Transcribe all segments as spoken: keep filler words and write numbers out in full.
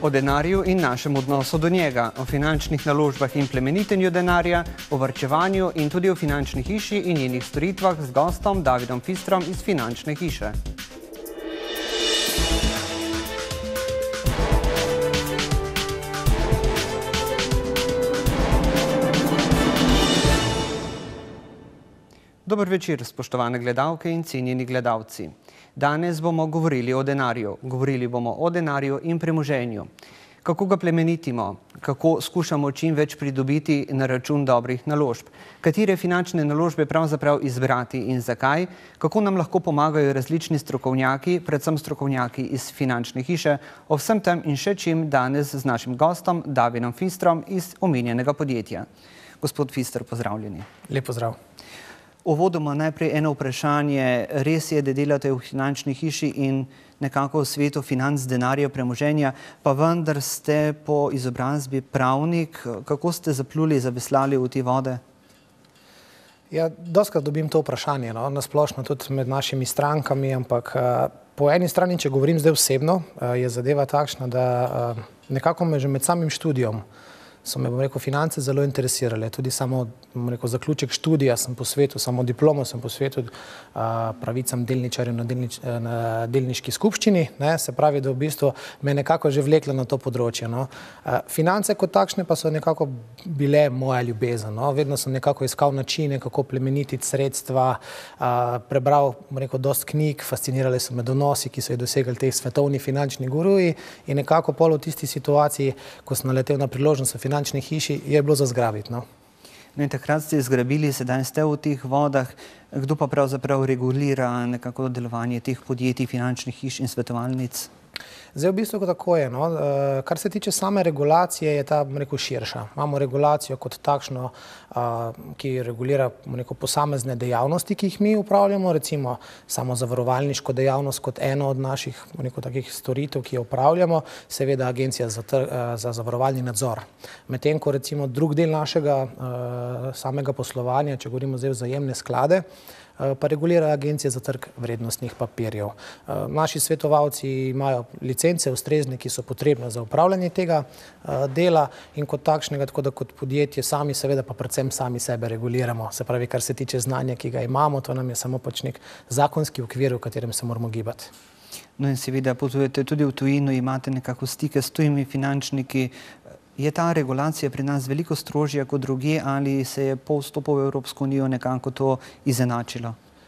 O denarju in našem odnosu do njega, o finančnih naložbah in plemenitenju denarja, o varčevanju in tudi o finančni hiši in njenih storitvah z gostom Davidom Fistrom iz Finančne hiše. Dober večer, spoštovane gledalke in cenjeni gledalci. Danes bomo govorili o denarju. Govorili bomo o denarju in premoženju. Kako ga plemenitimo, kako skušamo čim več pridobiti na račun dobrih naložb, katere finančne naložbe pravzaprav izbrati in zakaj, kako nam lahko pomagajo različni strokovnjaki, predvsem strokovnjaki iz Finančne hiše, o vsem tem in še čim danes z našim gostom Davidom Fistrom iz omenjenega podjetja. Gospod Fister, pozdravljeni. Lep pozdrav. Uvodoma najprej eno vprašanje. Res je, da delate v Finančni hiši in nekako v svetu financ, denarja, premoženja, pa vendar ste po izobrazbi pravnik. Kako ste zapluli, zaveslali v te vode? Ja, dostikrat dobim to vprašanje, no, nasplošno tudi med našimi strankami, ampak po eni strani, če govorim zdaj osebno, je zadeva takšna, da nekako me že med samim študijom so me, bom rekel, finance zelo interesirale. Tudi samo, bom rekel, zaključek študija sem posvetil, samo diplomo sem posvetil pravicam delničarjev na, delnič, na delniški skupščini, ne, se pravi, da v bistvu me nekako že vleklo na to področje. No. Finance kot takšne pa so nekako bile moja ljubezen. No. Vedno sem nekako iskal načine, kako plemenititi sredstva, prebral, bom rekel, dosti knjig, fascinirali so me donosi, ki so jih dosegali teh svetovni finančni guruji in nekako pol v tisti situaciji, ko sem naletel na priložnost v Finančni hiši, je bilo za zgrabiti. No. No in takrat ste zgrabili, sedaj ste v teh vodah. Kdo pa pravzaprav regulira nekako delovanje teh podjetij, finančnih hiš in svetovalnic? Zdaj v bistvu tako je. No. Kar se tiče same regulacije, je ta, bom rekel, širša. Imamo regulacijo kot takšno, ki regulira, bom rekel, posamezne dejavnosti, ki jih mi upravljamo, recimo samo zavarovalniško dejavnost kot eno od naših, bom rekel, takih storitev, ki jo upravljamo, seveda Agencija za, za zavarovalni nadzor. Medtem ko recimo drug del našega samega poslovanja, če govorimo zdaj o vzajemne sklade, pa regulira Agencija za trg vrednostnih papirjev. Naši svetovalci imajo licence ustrezne, ki so potrebne za upravljanje tega dela in kot takšnega, tako da kot podjetje sami seveda pa predvsem sami sebe reguliramo. Se pravi, kar se tiče znanja, ki ga imamo, to nam je samo pač nek zakonski okvir, v katerem se moramo gibati. No in seveda potujete tudi v tujino, imate nekako stike s tujimi finančniki. Je ta regulacija pri nas veliko strožja kot drugje ali se je po vstopu v Evropsko unijo nekako to izenačilo?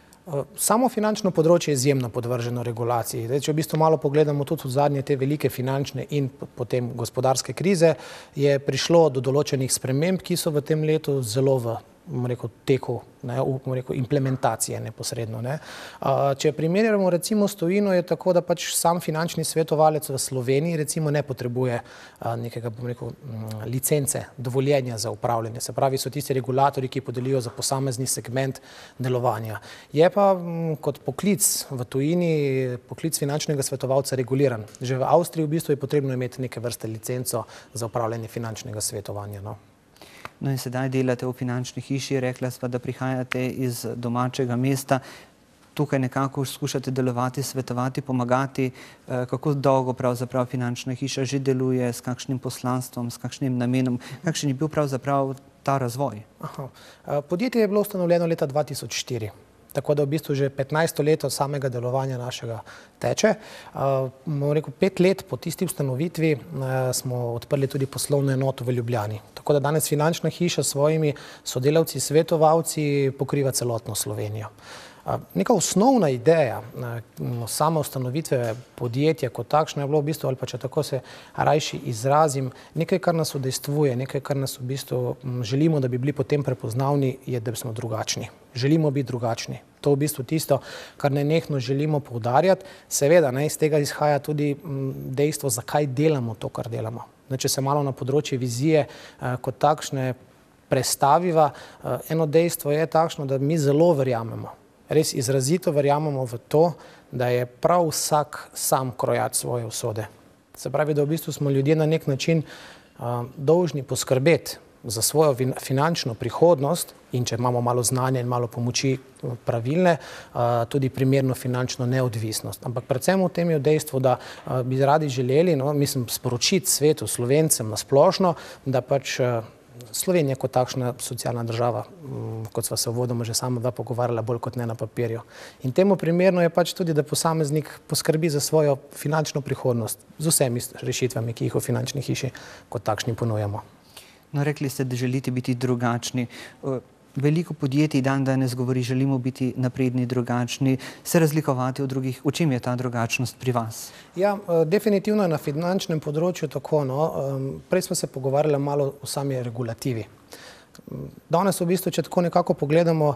Samo finančno področje je izjemno podvrženo regulaciji. Zdaj, če v bistvu malo pogledamo tudi v zadnje te velike finančne in potem gospodarske krize, je prišlo do določenih sprememb, ki so v tem letu zelo v bom rekel, teku, ne, bom rekel, implementacije neposredno. Ne. Če primerjamo recimo s tujino, je tako, da pač sam finančni svetovalec v Sloveniji recimo ne potrebuje nekega, bom rekel, licence, dovoljenja za upravljanje. Se pravi, so tisti regulatorji, ki podelijo za posamezni segment delovanja. Je pa kot poklic v tujini, poklic finančnega svetovalca reguliran. Že v Avstriji v bistvu je potrebno imeti neke vrste licenco za upravljanje finančnega svetovanja. No. No in sedaj delate v Finančni hiši, rekla sva, da prihajate iz domačega mesta. Tukaj nekako skušate delovati, svetovati, pomagati. Kako dolgo pravzaprav Finančna hiša že deluje, s kakšnim poslanstvom, s kakšnim namenom, kakšen je bil pravzaprav ta razvoj? Aha. Podjetje je bilo ustanovljeno leta dva tisoč štiri. Tako da v bistvu že petnajsto leto samega delovanja našega teče. Bomo rekel, pet let po tisti ustanovitvi smo odprli tudi poslovno enoto v Ljubljani. Tako da danes Finančna hiša s svojimi sodelavci, svetovalci pokriva celotno Slovenijo. Neka osnovna ideja same ustanovitve podjetja kot takšno je bilo v bistvu, ali pa če tako se rajši izrazim, nekaj, kar nas udejstvuje, nekaj, kar nas v bistvu želimo, da bi bili potem prepoznavni, je, da smo drugačni. Želimo biti drugačni. To v bistvu tisto, kar nenehno želimo poudarjati. Seveda, ne, iz tega izhaja tudi dejstvo, zakaj delamo to, kar delamo. Če se malo na področje vizije kot takšne prestaviva, eno dejstvo je takšno, da mi zelo verjamemo. Res izrazito verjamemo v to, da je prav vsak sam krojat svoje usode. Se pravi, da v bistvu smo ljudje na nek način dolžni poskrbeti za svojo finančno prihodnost in če imamo malo znanja in malo pomoči pravilne, tudi primerno finančno neodvisnost. Ampak predvsem v tem je dejstvo, da bi radi želeli, no, mislim, sporočiti svetu, Slovencem na splošno, da pač Slovenija kot takšna socialna država, kot sva se uvodoma že sama dva pogovarjala, bolj kot ne na papirju. In temu primerno je pač tudi, da posameznik poskrbi za svojo finančno prihodnost z vsemi rešitvami, ki jih v finančni hiši kot takšni ponujamo. No, rekli ste, da želite biti drugačni. Veliko podjetij dan danes govori, želimo biti napredni, drugačni, se razlikovati od drugih. V čem je ta drugačnost pri vas? Ja, definitivno je na finančnem področju tako, no. Prej smo se pogovarjali malo o sami regulativi. Danes v bistvu, če tako nekako pogledamo,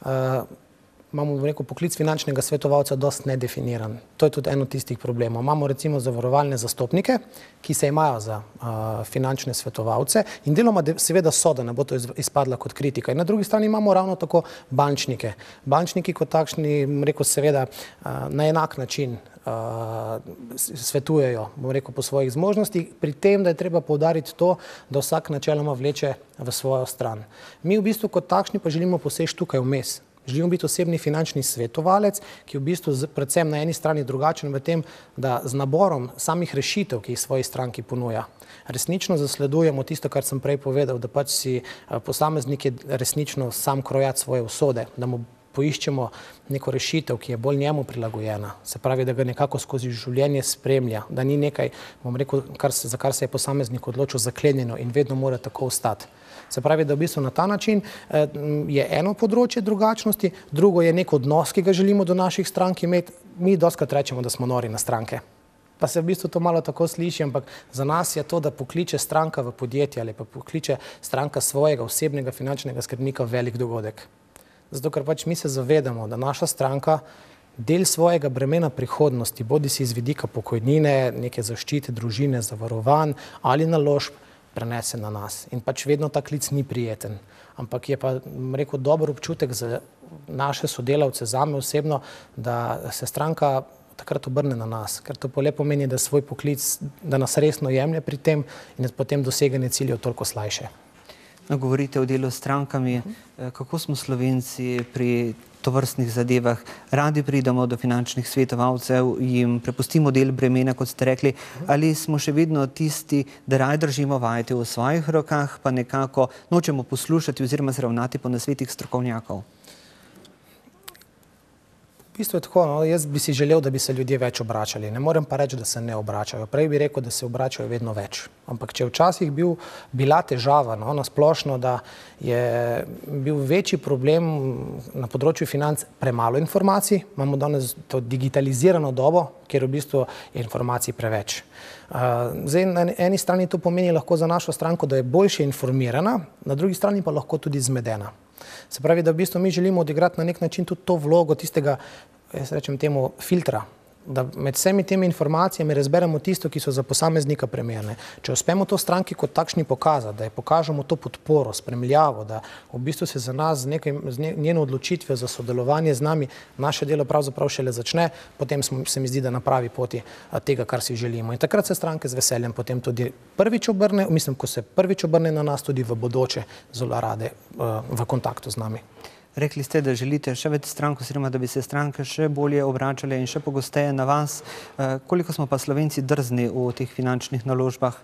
imamo, rekel, poklic finančnega svetovalca dosti nedefiniran. To je tudi eno tistih problemov. Imamo recimo zavarovalne zastopnike, ki se imajo za uh, finančne svetovalce in deloma seveda so, da ne bo to izpadla kot kritika. In na drugi strani imamo ravno tako bančnike. Bančniki kot takšni, rekel, seveda uh, na enak način uh, svetujejo, bom rekel, po svojih zmožnostih, pri tem, da je treba poudariti to, da vsak načeloma vleče v svojo stran. Mi v bistvu kot takšni pa želimo poseči tukaj vmes. Želimo biti osebni finančni svetovalec, ki je v bistvu predvsem na eni strani drugačen v tem, da z naborom samih rešitev, ki jih svoji stranki ponuja, resnično zasledujemo tisto, kar sem prej povedal, da pač si posameznik je resnično sam krojati svoje usode, da mu poiščemo neko rešitev, ki je bolj njemu prilagojena. Se pravi, da ga nekako skozi življenje spremlja, da ni nekaj, bom rekel, kar se, za kar se je posameznik odločil, zaklenjeno in vedno mora tako ostati. Se pravi, da v bistvu na ta način eh, je eno področje drugačnosti, drugo je nek odnos, ki ga želimo do naših strank imeti. Mi dostikrat rečemo, da smo nori na stranke. Pa se v bistvu to malo tako sliši, ampak za nas je to, da pokliče stranka v podjetje ali pa pokliče stranka svojega osebnega finančnega skrbnika velik dogodek. Zato, ker pač mi se zavedamo, da naša stranka del svojega bremena prihodnosti, bodi si iz vidika pokojnine, neke zaščite, družine, zavarovanj ali naložb, prenese na nas. In pač vedno ta klic ni prijeten. Ampak je pa, rekel, dober občutek za naše sodelavce, zame osebno, da se stranka takrat obrne na nas. Ker to lepo pomeni, da svoj poklic, da nas resno jemlje pri tem in da potem doseganje ciljev toliko slajše. No, govorite o delu s strankami. Kako smo Slovenci pri tovrstnih zadevah? Radi pridemo do finančnih svetovalcev, jim prepustimo del bremena, kot ste rekli, ali smo še vedno tisti, da raje držimo vajeti v svojih rokah, pa nekako nočemo poslušati oziroma se ravnati po nasvetih strokovnjakov? V bistvu je tako, no, jaz bi si želel, da bi se ljudje več obračali. Ne morem pa reči, da se ne obračajo. Prej bi rekel, da se obračajo vedno več. Ampak če včasih bil, bila težava, no, na splošno, da je bil večji problem na področju financ premalo informacij, imamo danes to digitalizirano dobo, kjer v bistvu je informacij preveč. Uh, zdaj, na eni strani to pomeni lahko za našo stranko, da je boljše informirana, na drugi strani pa lahko tudi zmedena. Se pravi, da v bistvu mi želimo odigrati na nek način tudi to vlogo tistega, jaz rečem temu, filtra, da med vsemi temi informacijami razberemo tisto, ki so za posameznika primerne. Če uspemo to stranki kot takšni pokazati, da je pokažemo to podporo, spremljavo, da v bistvu se za nas z, nekaj, z njeno odločitvijo za sodelovanje z nami naše delo pravzaprav šele začne, potem smo, se mi zdi, da na pravi poti tega, kar si želimo. In takrat se stranke z veseljem potem tudi prvič obrne, mislim, ko se prvič obrne na nas, tudi v bodoče zelo rade v kontaktu z nami. Rekli ste, da želite še več strank, oziroma da bi se stranke še bolje obračale in še pogosteje na vas. Koliko smo pa Slovenci drzni v teh finančnih naložbah?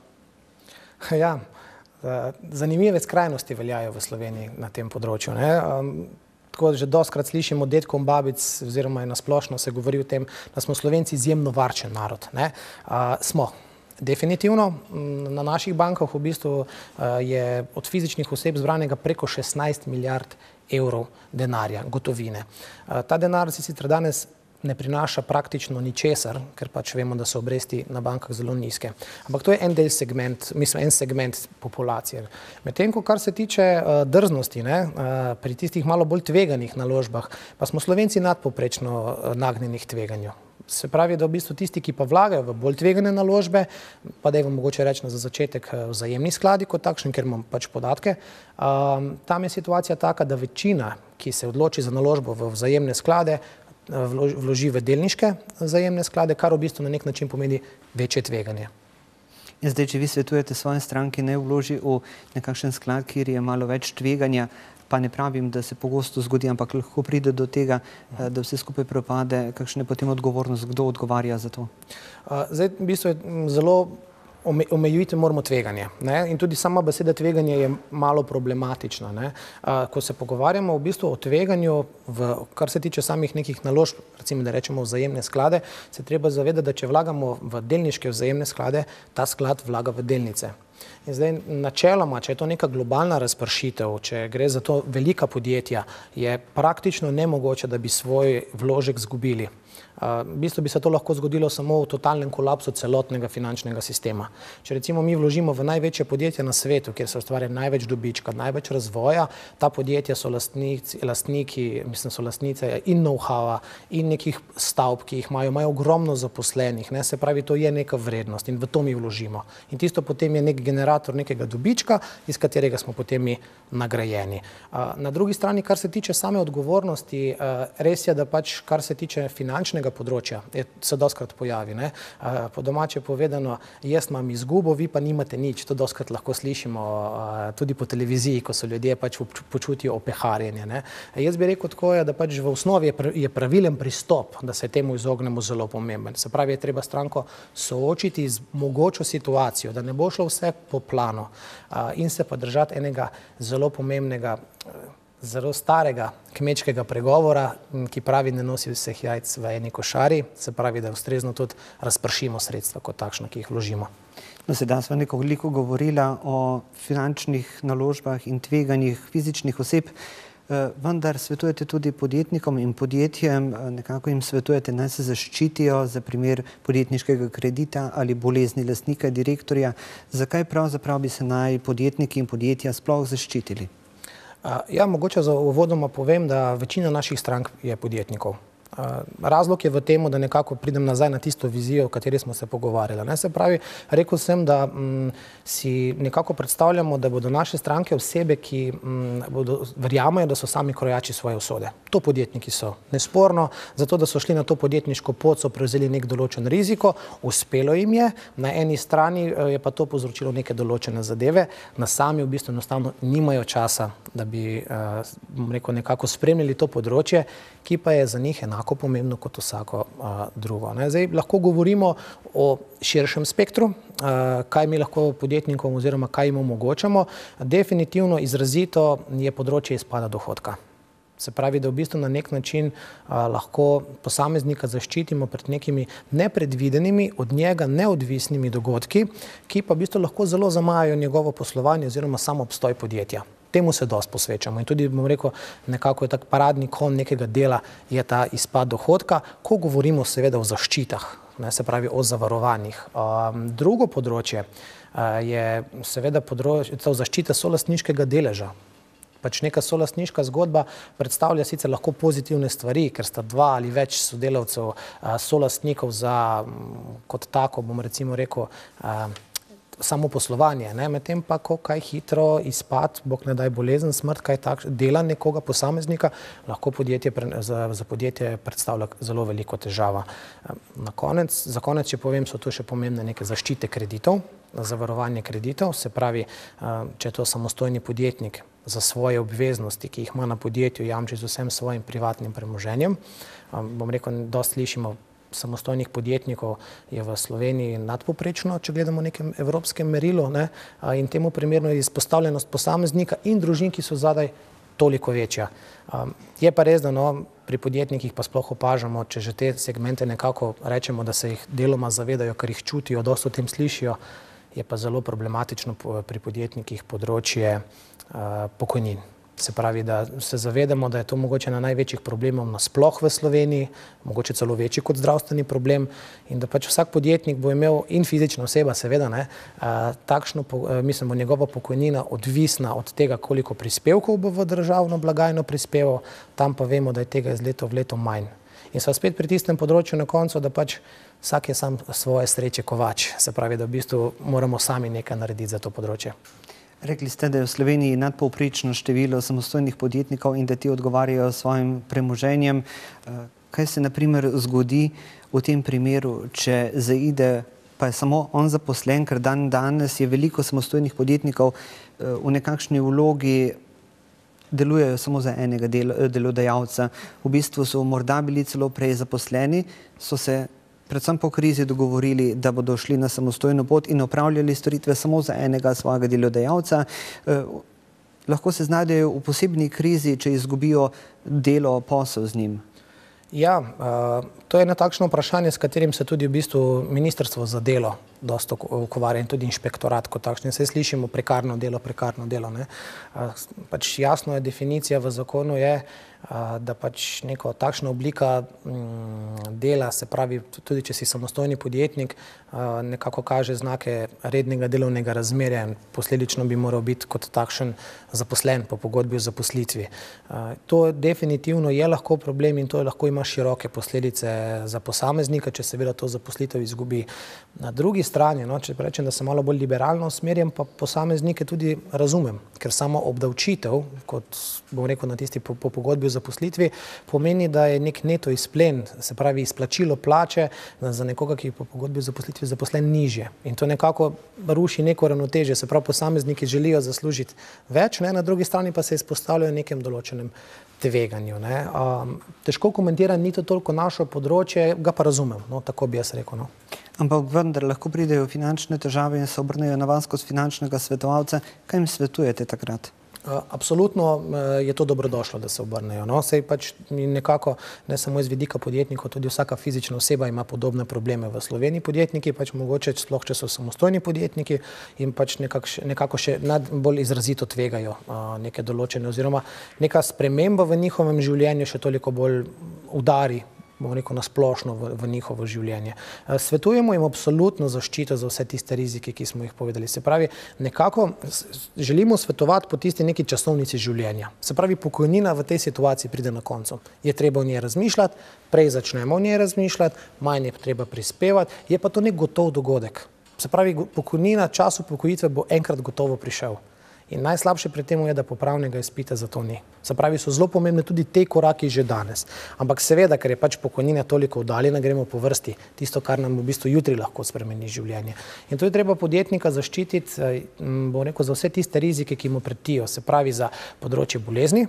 Ja, zanimive skrajnosti veljajo v Sloveniji na tem področju, ne? Tako že dostikrat slišimo dedkov in babic, oziroma na splošno se govori o tem, da smo Slovenci izjemno varčen narod, ne? Smo. Definitivno. Na naših bankah v bistvu je od fizičnih oseb zbranega preko šestnajst milijard evrov denarja, gotovine. Ta denar si sicer danes ne prinaša praktično ničesar, ker pač vemo, da so obresti na bankah zelo nizke. Ampak to je en del segment, mislim, en segment populacije. Medtem ko kar se tiče uh, drznosti, ne, uh, pri tistih malo bolj tveganih naložbah, pa smo Slovenci nadpovprečno uh, nagnjeni k tveganju. Se pravi, da v bistvu tisti, ki pa vlagajo v bolj tvegane naložbe, pa da je vam mogoče reči na za začetek vzajemni skladi kot takšen, ker imam pač podatke, um, tam je situacija taka, da večina, ki se odloči za naložbo v vzajemne sklade, vloži v delniške vzajemne sklade, kar v bistvu na nek način pomeni večje tveganje. Zdaj, če vi svetujete svoje stranke, naj vloži v nekakšen sklad, kjer je malo več tveganja, pa ne pravim, da se pogosto zgodi, ampak lahko pride do tega, da vse skupaj propade, kakšna je potem odgovornost, kdo odgovarja za to? Zdaj, v bistvu je zelo omejiti moramo tveganje. In tudi sama beseda tveganje je malo problematična. Ko se pogovarjamo v bistvu o tveganju, kar se tiče samih nekih naložb, recimo da rečemo vzajemne sklade, se treba zavedati, da če vlagamo v delniške vzajemne sklade, ta sklad vlaga v delnice. In zdaj načeloma, če je to neka globalna razpršitev, če gre za to velika podjetja, je praktično nemogoče, da bi svoj vložek zgubili. V bistvu bi se to lahko zgodilo samo v totalnem kolapsu celotnega finančnega sistema. Če recimo mi vložimo v največje podjetje na svetu, kjer se ustvarja največ dobička, največ razvoja, ta podjetja so lastniki, mislim, so lastnice in know-howa in nekih stavb, ki jih imajo, imajo ogromno zaposlenih, se pravi, to je neka vrednost in v to mi vložimo. In tisto potem je nek generator nekega dobička, iz katerega smo potem mi nagrajeni. Na drugi strani, kar se tiče same odgovornosti, res je, da pač, kar se tiče finančnega področja, se dostkrat pojavi. Po domače povedano, jaz imam izgubo, vi pa nimate nič. To dostkrat lahko slišimo tudi po televiziji, ko so ljudje pač počutijo opeharjenje. Jaz bi rekel tako, da pač v osnovi je pravilen pristop, da se temu izognemo, zelo pomemben. Se pravi, je treba stranko soočiti z mogočo situacijo, da ne bo šlo vse po planu in se pa držati enega zelo pomembnega, zelo starega kmečkega pregovora, ki pravi, ne nosi vseh jajc v eni košari, se pravi, da ustrezno tudi razpršimo sredstva kot takšna, ki jih vložimo. No, sedaj smo nekoliko govorila o finančnih naložbah in tveganjih fizičnih oseb, vendar svetujete tudi podjetnikom in podjetjem, nekako jim svetujete, naj se zaščitijo za primer podjetniškega kredita ali bolezni lastnika, direktorja. Zakaj pravzaprav bi se naj podjetniki in podjetja sploh zaščitili? Ja, mogoče za uvodoma povem, da večina naših strank je podjetnikov. Razlog je v tem, da nekako pridem nazaj na tisto vizijo, o kateri smo se pogovarjali. Se pravi, rekel sem, da si nekako predstavljamo, da bodo naše stranke osebe, ki verjamejo, da so sami krojači svoje usode. To podjetniki so. Nesporno, zato da so šli na to podjetniško pot, so prevzeli nek določen riziko, uspelo jim je, na eni strani je pa to povzročilo neke določene zadeve, na sami v bistvu enostavno nimajo časa, da bi rekel, nekako spremljali to področje, ki pa je za njih enako pomembno kot vsako drugo. Zdaj lahko govorimo o širšem spektru, kaj mi lahko podjetnikom oziroma kaj jim omogočamo. Definitivno izrazito je področje izpada dohodka. Se pravi, da v bistvu na nek način lahko posameznika zaščitimo pred nekimi nepredvidenimi, od njega neodvisnimi dogodki, ki pa v bistvu lahko zelo zamajajo njegovo poslovanje oziroma sam obstoj podjetja. Temu se dosti posvečamo in tudi, bom rekel, nekako je tak paradni konj nekega dela je ta izpad dohodka, ko govorimo seveda o zaščitah, se pravi o zavarovanjih. Drugo področje je seveda področje zaščite solastniškega deleža. Pač neka solastniška zgodba predstavlja sicer lahko pozitivne stvari, ker sta dva ali več sodelavcev, solastnikov za, kot tako, bom recimo rekel, samo poslovanje, medtem pa, ko kaj hitro izpad, bog ne daj bolezen, smrt, kaj tak, dela nekoga posameznika, lahko podjetje, za podjetje predstavlja zelo veliko težava. Na konec, za konec, če povem, so tu še pomembne neke zaščite kreditov, zavarovanje kreditov, se pravi, če je to samostojni podjetnik za svoje obveznosti, ki jih ima na podjetju, jamči z vsem svojim privatnim premoženjem. Bom rekel, dosti slišimo, samostojnih podjetnikov je v Sloveniji nadpoprečno, če gledamo v nekem evropskem merilu, in temu primerno je izpostavljenost posameznika in družin, ki so zadaj, toliko večja. Je pa res, da pri podjetnikih pa sploh opažamo, če že te segmente nekako rečemo, da se jih deloma zavedajo, ker jih čutijo, dosti o tem slišijo, je pa zelo problematično pri podjetnikih področje pokojnin. Se pravi, da se zavedamo, da je to mogoče na največjih problemov nasploh v Sloveniji, mogoče celo večji kot zdravstveni problem in da pač vsak podjetnik bo imel in fizična oseba seveda, takšno, mislim, bo njegova pokojnina odvisna od tega, koliko prispevkov bo v državno blagajno prispeval, tam pa vemo, da je tega iz leta v leto manj. In so spet pri tistem področju na koncu, da pač vsak je sam svoje sreče kovač, se pravi, da v bistvu moramo sami nekaj narediti za to področje. Rekli ste, da je v Sloveniji nadpovprečno število samostojnih podjetnikov in da ti odgovarjajo s svojim premoženjem. Kaj se na primer zgodi v tem primeru, če zaide pa je samo on zaposlen, ker dan danes je veliko samostojnih podjetnikov v nekakšni vlogi, delujejo samo za enega del, delodajalca. V bistvu so morda bili celo prej zaposleni, so se predvsem po krizi dogovorili, da bodo šli na samostojno pot in opravljali storitve samo za enega svojega delodajalca. Lahko se znajdejo v posebni krizi, če izgubijo delo, posel z njim. Ja, to je eno takšno vprašanje, s katerim se tudi v bistvu Ministrstvo za delo dosta ukvarja in tudi inšpektorat kot takšen. Saj slišimo prekarno delo, prekarno delo. Pač jasno je, definicija v zakonu je, da pač neka takšna oblika dela, se pravi, tudi če si samostojni podjetnik, nekako kaže znake rednega delovnega razmerja in posledično bi moral biti kot takšen zaposlen po pogodbi o zaposlitvi. To definitivno je lahko problem in to lahko ima široke posledice za posameznika, če seveda to zaposlitev izgubi. Na drugi strani, no, če rečem, da sem malo bolj liberalno usmerjen, pa posameznike tudi razumem, ker samo obdavčitev, kot bom rekel na tisti po, po pogodbi o zaposlitvi, pomeni, da je nek neto izplen, se pravi izplačilo plače za nekoga, ki je po pogodbi o zaposlitvi zaposlen nižje. In to nekako ruši neko ravnotežje, se pravi posamezniki želijo zaslužiti več, ne, na drugi strani pa se izpostavljajo nekem določenem tveganju. Ne. Um, težko komentiram, ni to toliko našo področje, ga pa razumem, no, tako bi jaz rekel. No. Ampak vendar lahko pridejo finančne težave in se obrnejo na vas kot finančnega svetovalca. Kaj jim svetujete takrat? Absolutno je to dobrodošlo, da se obrnejo. No, sej pač nekako, ne samo iz vidika podjetnikov, tudi vsaka fizična oseba ima podobne probleme v Sloveniji. Podjetniki pač mogoče, sploh če so samostojni podjetniki, in pač nekako, nekako še bolj izrazito tvegajo neke določene oziroma neka sprememba v njihovem življenju še toliko bolj udari, bomo rekel, nasplošno v, v njihovo življenje. Svetujemo jim absolutno zaščito za vse tiste rizike, ki smo jih povedali. Se pravi, nekako želimo svetovati po tisti neki časovnici življenja. Se pravi, pokojnina v tej situaciji pride na koncu. Je treba o njej razmišljati, prej začnemo o njej razmišljati, manj je treba prispevati, je pa to nek gotov dogodek. Se pravi, pokojnina, čas upokojitve bo enkrat gotovo prišel. In najslabše pri tem je, da popravnega izpita za to ni. Se pravi, so zelo pomembne tudi te koraki že danes. Ampak seveda, ker je pač pokojnina toliko oddaljena, gremo po vrsti tisto, kar nam v bistvu jutri lahko spremeni življenje. In to je treba podjetnika zaščititi, bom rekel, za vse tiste rizike, ki mu pretijo. Se pravi, za področje bolezni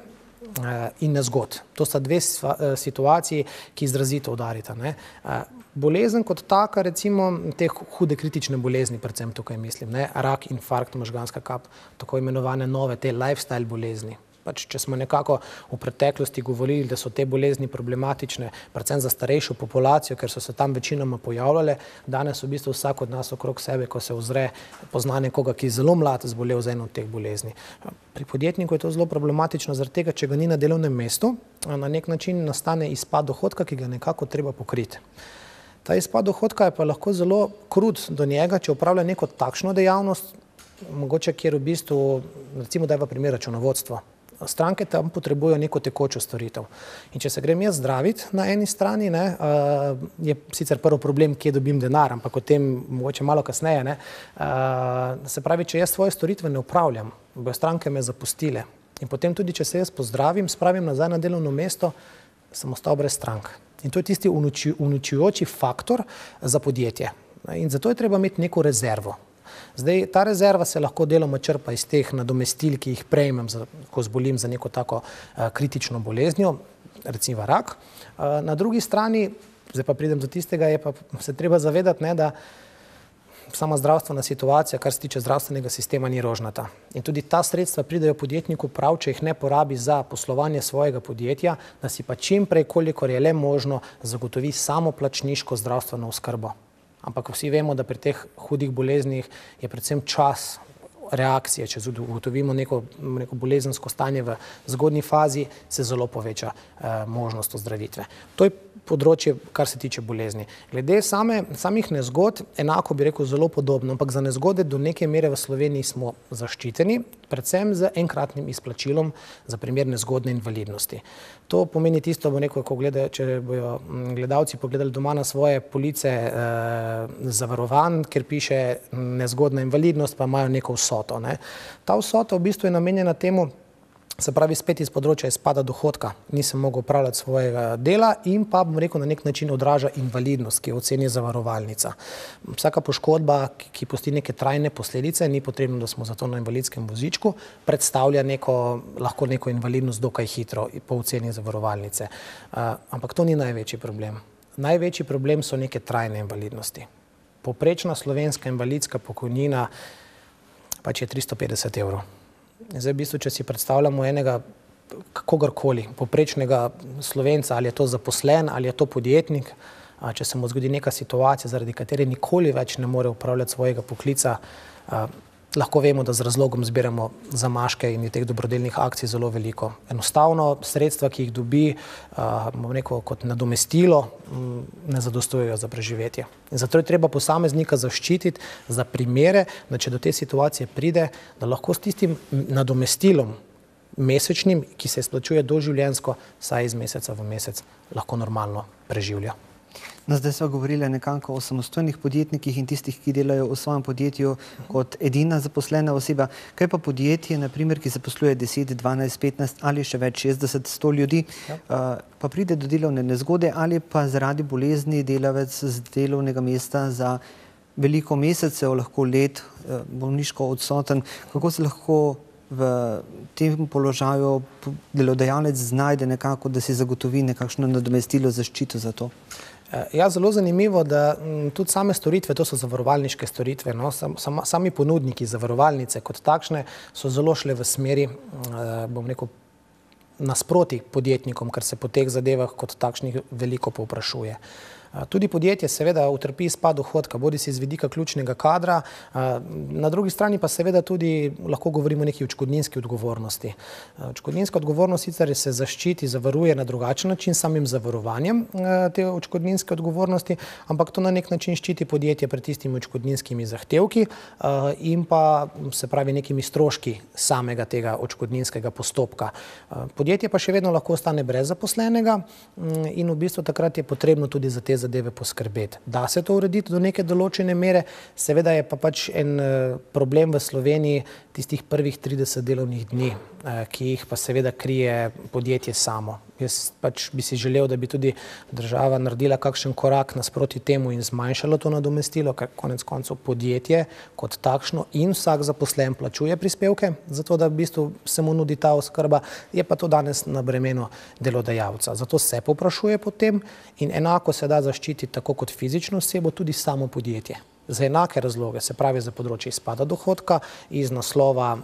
in nezgod. To sta dve situaciji, ki izrazito udarita. Ne? Bolezen kot taka, recimo te hude kritične bolezni, predvsem tukaj mislim, ne? Rak, infarkt, možganska kap, tako imenovane nove, te lifestyle bolezni. Pač, če smo nekako v preteklosti govorili, da so te bolezni problematične, predvsem za starejšo populacijo, ker so se tam večinoma pojavljale, danes v bistvu vsak od nas okrog sebe, ko se ozre, pozna nekoga, ki je zelo mlad, zbolel za eno od teh bolezni. Pri podjetniku je to zelo problematično, zaradi tega, če ga ni na delovnem mestu, na nek način nastane izpad dohodka, ki ga nekako treba pokriti. Ta izpad dohodka je pa lahko zelo krut do njega, če upravlja neko takšno dejavnost, mogoče kjer v bistvu, recimo da je v primer računovodstvo. Stranke tam potrebujejo neko tekočo storitev. In če se grem jaz zdraviti na eni strani, ne, je sicer prvo problem, kje dobim denar, ampak o tem mogoče malo kasneje. Ne, se pravi, če jaz svoje storitve ne upravljam, bojo stranke me zapustile. In potem tudi, če se jaz pozdravim, spravim nazaj na delovno mesto, sem ostal brez strank. In to je tisti uničujoči faktor za podjetje. In zato je treba imeti neko rezervo. Zdaj, ta rezerva se lahko deloma črpa iz teh nadomestil, ki jih prejmem, ko zbolim za neko tako kritično boleznjo, recimo rak. Na drugi strani, zdaj pa pridem do tistega, je pa se treba zavedati, ne, da sama zdravstvena situacija, kar se tiče zdravstvenega sistema, ni rožnata. In tudi ta sredstva pridejo podjetniku prav, če jih ne porabi za poslovanje svojega podjetja, da si pa čim prej, kolikor je le možno, zagotovi samoplačniško zdravstveno oskrbo. Ampak vsi vemo, da pri teh hudih boleznih je predvsem čas reakcije, če ugotovimo neko, neko bolezensko stanje v zgodnji fazi, se zelo poveča eh, možnost ozdravitve. To je področje, kar se tiče bolezni. Glede same, samih nezgod, enako bi rekel zelo podobno, ampak za nezgode do neke mere v Sloveniji smo zaščiteni, predvsem z enkratnim izplačilom za primer nezgodne invalidnosti. To pomeni tisto, bo rekel, ko gledajo, če bojo gledalci pogledali doma na svoje police eh, zavarovanj, ker piše nezgodna invalidnost, pa imajo neko vsoto. Ne. Ta vsota v bistvu je namenjena temu, se pravi spet iz področja izpada dohodka, nisem mogel upravljati svojega dela in pa, bom rekel, na nek način odraža invalidnost, ki jo oceni zavarovalnica. Vsaka poškodba, ki pusti neke trajne posledice, ni potrebno, da smo zato na invalidskem vozičku, predstavlja neko, lahko neko invalidnost dokaj hitro po oceni zavarovalnice. Ampak to ni največji problem. Največji problem so neke trajne invalidnosti. Povprečna slovenska invalidska pokojnina pač je tristo petdeset evrov. Zdaj, v bistvu, če si predstavljamo enega kogarkoli, povprečnega Slovenca, ali je to zaposlen, ali je to podjetnik, če se mu zgodi neka situacija, zaradi katere nikoli več ne more upravljati svojega poklica, lahko vemo, da z razlogom zbiramo zamaške in je teh dobrodelnih akcij zelo veliko. Enostavno sredstva, ki jih dobi, bom rekel, kot nadomestilo, ne zadostujejo za preživetje. In zato je treba posameznika zaščititi za primere, da če do te situacije pride, da lahko s tistim nadomestilom mesečnim, ki se izplačuje doživljenjsko, saj iz meseca v mesec lahko normalno preživlja. No, zdaj smo govorili nekako o samostojnih podjetnikih in tistih, ki delajo v svojem podjetju kot edina zaposlena oseba. Kaj pa podjetje, na primer, ki zaposluje deset, dvanajst, petnajst ali še več, šestdeset, sto ljudi, ja. Pa pride do delovne nezgode ali pa zaradi bolezni delavec z delovnega mesta za veliko mesecev, lahko let, bolniško odsoten. Kako se lahko v tem položaju delodajalec znajde nekako, da si zagotovi nekakšno nadomestilo, zaščito za to? Ja, zelo zanimivo, da tudi same storitve, to so zavarovalniške storitve, no, sam, sam, sami ponudniki zavarovalnice kot takšne so zelo šle v smeri, bom rekel, nasproti podjetnikom, ker se po teh zadevah kot takšnih veliko povprašuje. Tudi podjetje seveda utrpi izpad dohodka, bodi si z vidika ključnega kadra, na drugi strani pa seveda tudi lahko govorimo o neki odškodninski odgovornosti. Odškodninska odgovornost sicer se zaščiti, zavaruje na drugačen način samim zavarovanjem te odškodninske odgovornosti, ampak to na nek način ščiti podjetje pred tistimi odškodninskimi zahtevki in pa se pravi nekimi stroški samega tega odškodninskega postopka. Podjetje pa še vedno lahko ostane brez zaposlenega in v bistvu takrat je potrebno tudi za te zadeve poskrbeti. Da se to urediti do neke določene mere, seveda je pa pač en problem v Sloveniji tistih prvih trideset delovnih dni, ki jih pa seveda krije podjetje samo. Jaz pač bi si želel, da bi tudi država naredila kakšen korak nasproti temu in zmanjšalo to nadomestilo, ker konec koncev podjetje kot takšno in vsak zaposlen plačuje prispevke, zato da v bistvu se mu nudi ta oskrba, je pa to danes na bremenu delodajalca. Zato se povprašuje po tem in enako se da zaščititi tako kot fizično osebo, tudi samo podjetje. Za enake razloge, se pravi za področje izpada dohodka iz naslova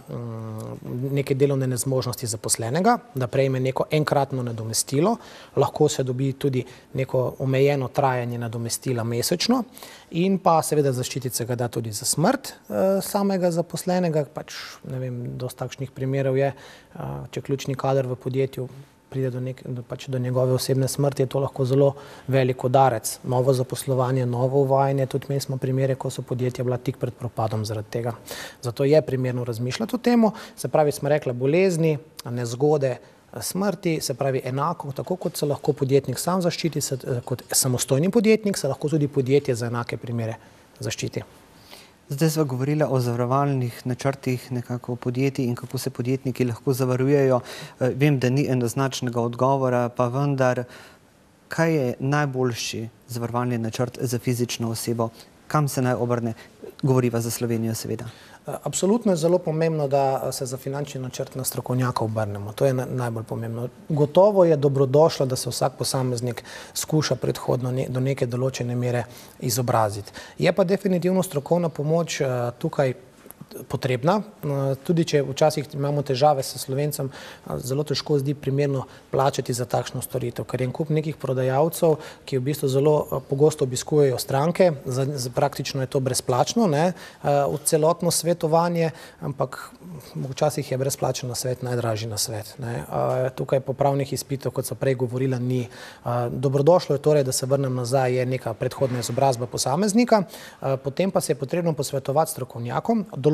neke delovne nezmožnosti zaposlenega, da prejme neko enkratno nadomestilo, lahko se dobi tudi neko omejeno trajanje nadomestila mesečno in pa seveda zaščititi se ga da tudi za smrt samega zaposlenega, pač ne vem, dosti takšnih primerov je, če ključni kader v podjetju pride do, nek, pač do njegove osebne smrti, je to lahko zelo velik udarec. Novo zaposlovanje, novo uvajanje, tudi mi smo primere, ko so podjetja bila tik pred propadom zaradi tega. Zato je primerno razmišljati o temu, se pravi, smo rekla bolezni, nezgode, smrti, se pravi enako, tako kot se lahko podjetnik sam zaščiti, se, kot samostojni podjetnik, se lahko tudi podjetje za enake primere zaščiti. Zdaj sva govorila o zavarovalnih načrtih nekako podjetij in kako se podjetniki lahko zavarujejo. Vem, da ni enoznačnega odgovora, pa vendar, kaj je najboljši zavarovalni načrt za fizično osebo? Kam se naj obrne? Govoriva za Slovenijo, seveda. Absolutno je zelo pomembno, da se za finančni načrt na strokovnjaka obrnemo. To je najbolj pomembno. Gotovo je dobrodošlo, da se vsak posameznik skuša predhodno do neke določene mere izobraziti. Je pa definitivno strokovna pomoč tukaj potrebna, tudi če včasih imamo težave s Slovencem, zelo težko zdi primerno plačati za takšno storitev, ker je en kup nekih prodajalcev, ki v bistvu zelo pogosto obiskujejo stranke, praktično je to brezplačno, ne, v celotno svetovanje, ampak včasih je brezplačen nasvet najdražji nasvet. Ne. Tukaj popravnih izpitov, kot so prej govorila, ni. Dobrodošlo je torej, da se vrnem nazaj, je neka predhodna izobrazba posameznika, potem pa se je potrebno posvetovati strokovnjakom,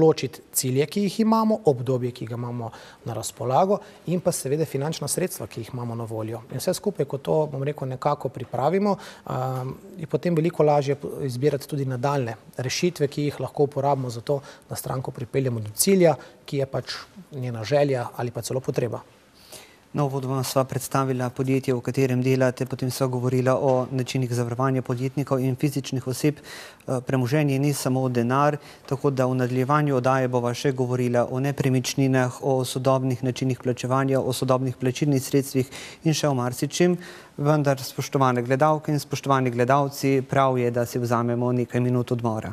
določiti cilje, ki jih imamo, obdobje, ki ga imamo na razpolago in pa seveda finančna sredstva, ki jih imamo na voljo. In vse skupaj, ko to, bom rekel, nekako pripravimo, je potem veliko lažje izbirati tudi nadaljne rešitve, ki jih lahko uporabimo za to, da stranko pripeljemo do cilja, ki je pač njena želja ali pa celo potreba. No, uvodoma sva predstavila podjetje, v katerem delate, potem sva govorila o načinih zavarovanja podjetnikov in fizičnih oseb. Premoženje ni samo denar, tako da v nadaljevanju oddaje bova še govorila o nepremičninah, o sodobnih načinih plačevanja, o sodobnih plačilnih sredstvih in še o marsičem. Vendar, spoštovane gledalke in spoštovani gledalci, prav je, da si vzamemo nekaj minut odmora.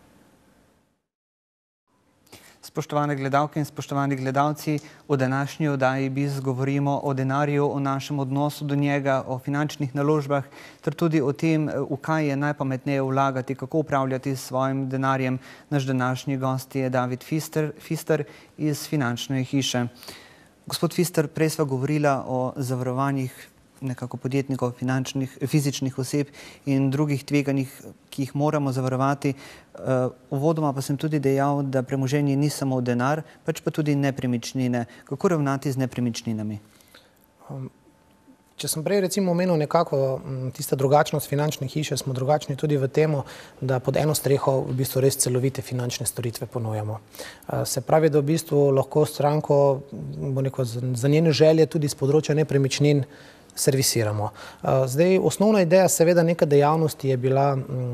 Spoštovane gledalke in spoštovani gledalci, v današnji oddaji Biz govorimo o denarju, o našem odnosu do njega, o finančnih naložbah, ter tudi o tem, v kaj je najpametneje vlagati, kako upravljati s svojim denarjem. Naš današnji gost je David Fister, Fister iz Finančne hiše. Gospod Fister, prej sva govorila o zavarovanjih nekako podjetnikov, finančnih, fizičnih oseb in drugih tveganjih, ki jih moramo zavarovati. Uvodoma pa sem tudi dejal, da premoženje ni samo denar, pač pa tudi nepremičnine. Kako ravnati z nepremičninami? Če sem prej recimo omenil nekako tista drugačnost finančne hiše, smo drugačni tudi v temu, da pod eno streho v bistvu res celovite finančne storitve ponujamo. Se pravi, da v bistvu lahko stranko, bo neko, za njene želje tudi z področja nepremičnin servisiramo. Zdaj, osnovna ideja seveda neke dejavnosti je bila,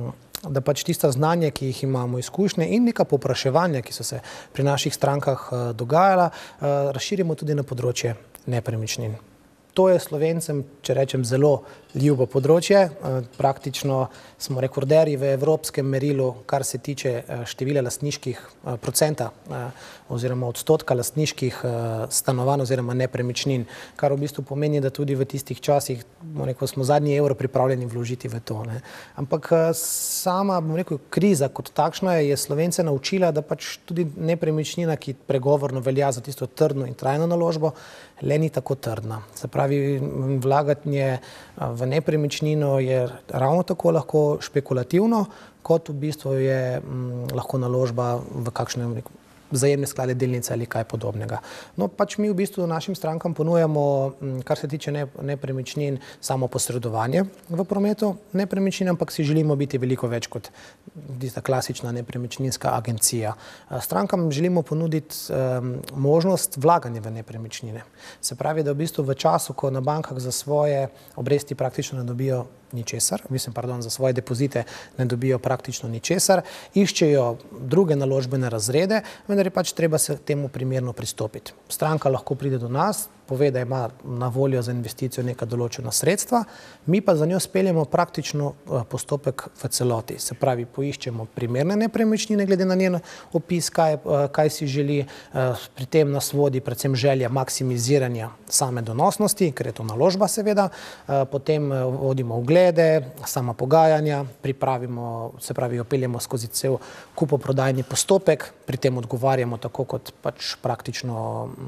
da pač tista znanja, ki jih imamo, izkušnje in neka povpraševanja, ki so se pri naših strankah dogajala, razširimo tudi na področje nepremičnin. To je Slovencem, če rečem, zelo ljubo področje. Praktično smo rekorderji v evropskem merilu, kar se tiče števila lastniških procenta oziroma odstotka lastniških stanovanj oziroma nepremičnin, kar v bistvu pomeni, da tudi v tistih časih smo zadnji evro pripravljeni vložiti v to. Ampak sama, bom rekel, kriza kot takšna je Slovence naučila, da pač tudi nepremičnina, ki pregovorno velja za tisto trdno in trajno naložbo, le ni tako trdna. Se pravi, vlaganje v nepremičnino je ravno tako lahko špekulativno, kot v bistvu je lahko naložba v kakšne vzajemne sklade, delnice ali kaj podobnega. No, pač mi v bistvu našim strankam ponujamo, kar se tiče nepremičnin, samo posredovanje v prometu nepremičnin, ampak si želimo biti veliko več kot tista klasična nepremičninska agencija. Strankam želimo ponuditi možnost vlaganja v nepremičnine. Se pravi, da v bistvu v času, ko na bankah za svoje obresti praktično ne dobijo ničesar, mislim, pardon, za svoje depozite ne dobijo praktično ničesar, iščejo druge naložbene razrede, vendar je pač treba se temu primerno pristopiti. Stranka lahko pride do nas, pove, da ima na voljo za investicijo neka določena sredstva, mi pa za njo speljemo praktično postopek v celoti. Se pravi, poiščemo primerne nepremičnine glede na njen opis, kaj, kaj si želi, pri tem nas vodi predvsem želja maksimiziranja same donosnosti, ker je to naložba seveda, potem vodimo oglede, sama pogajanja, pripravimo, se pravi, opeljemo skozi cel kupoprodajni postopek, pri tem odgovarjamo tako kot pač praktično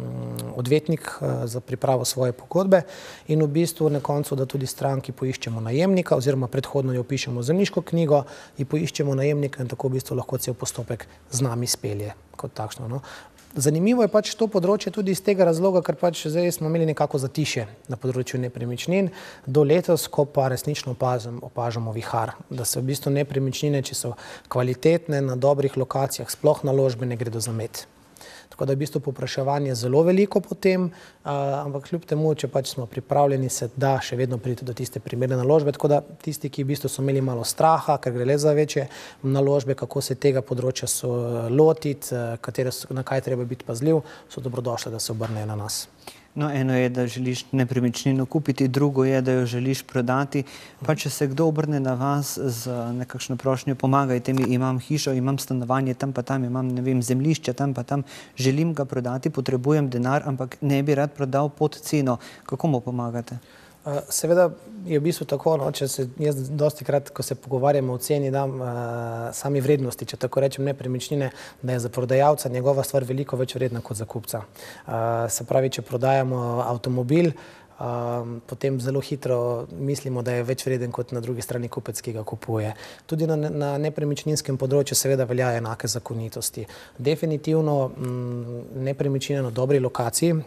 odvetnik za pripravo svoje pogodbe in v bistvu na koncu, da tudi stranki poiščemo najemnika oziroma predhodno jo opišemo zemljiško knjigo in poiščemo najemnika in tako v bistvu lahko cel postopek z nami spelje kot takšno. No. Zanimivo je pač to področje tudi iz tega razloga, ker pač zdaj smo imeli nekako zatišje na področju nepremičnin do letos, ko pa resnično opazim, opažamo vihar, da se v bistvu nepremičnine, če so kvalitetne na dobrih lokacijah, sploh naložbe ne gredo za med. Tako da je v bistvu povpraševanje zelo veliko potem, ampak kljub temu, če pač smo pripravljeni, se da še vedno priti do tiste primerne naložbe, tako da tisti, ki v bistvu so imeli malo straha, ker gre le za večje naložbe, kako se tega področja so lotiti, na kaj treba biti pazljiv, so dobrodošli, da se obrnejo na nas. No, eno je, da želiš nepremičnino kupiti, drugo je, da jo želiš prodati. Pa če se kdo obrne na vas z nekakšno prošnjo, pomagajte mi, imam hišo, imam stanovanje, tam pa tam, imam, ne vem, zemljišče, tam pa tam, želim ga prodati, potrebujem denar, ampak ne bi rad prodal pod ceno. Kako mu pomagate? Seveda je v bistvu tako, no, če se jaz dosti krat, ko se pogovarjamo o ceni, dam uh, sami vrednosti, če tako rečem nepremičnine, da je za prodajalca njegova stvar veliko več vredna kot za kupca. Uh, se pravi, če prodajamo avtomobil, potem zelo hitro mislimo, da je več vreden kot na drugi strani kupec, ki ga kupuje. Tudi na, na nepremičninskem področju seveda velja enake zakonitosti. Definitivno m, nepremičnina na dobri lokaciji,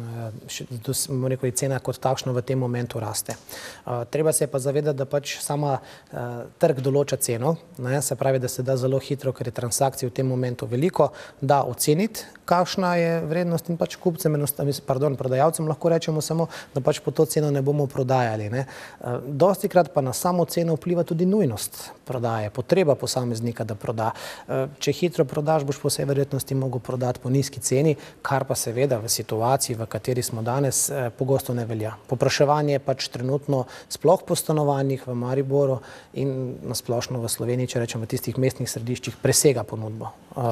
še, bomo rekel, cena kot takšno v tem momentu raste. Uh, treba se pa zavedati, da pač sama uh, trg določa ceno, ne, se pravi, da se da zelo hitro, ker je transakcij v tem momentu veliko, da oceniti, kakšna je vrednost in pač kupcem, pardon, prodajalcem lahko rečemo samo, da pač po to ceno ne bomo prodajali. Ne. Dosti krat pa na samo ceno vpliva tudi nujnost prodaje, potreba posameznika, da proda. Če hitro prodaš, boš po vsej verjetnosti mogel prodati po nizki ceni, kar pa seveda v situaciji, v kateri smo danes, pogosto ne velja. Popraševanje je pač trenutno sploh po stanovanjih v Mariboru in na splošno v Sloveniji, če rečem v tistih mestnih središčih, presega ponudbo,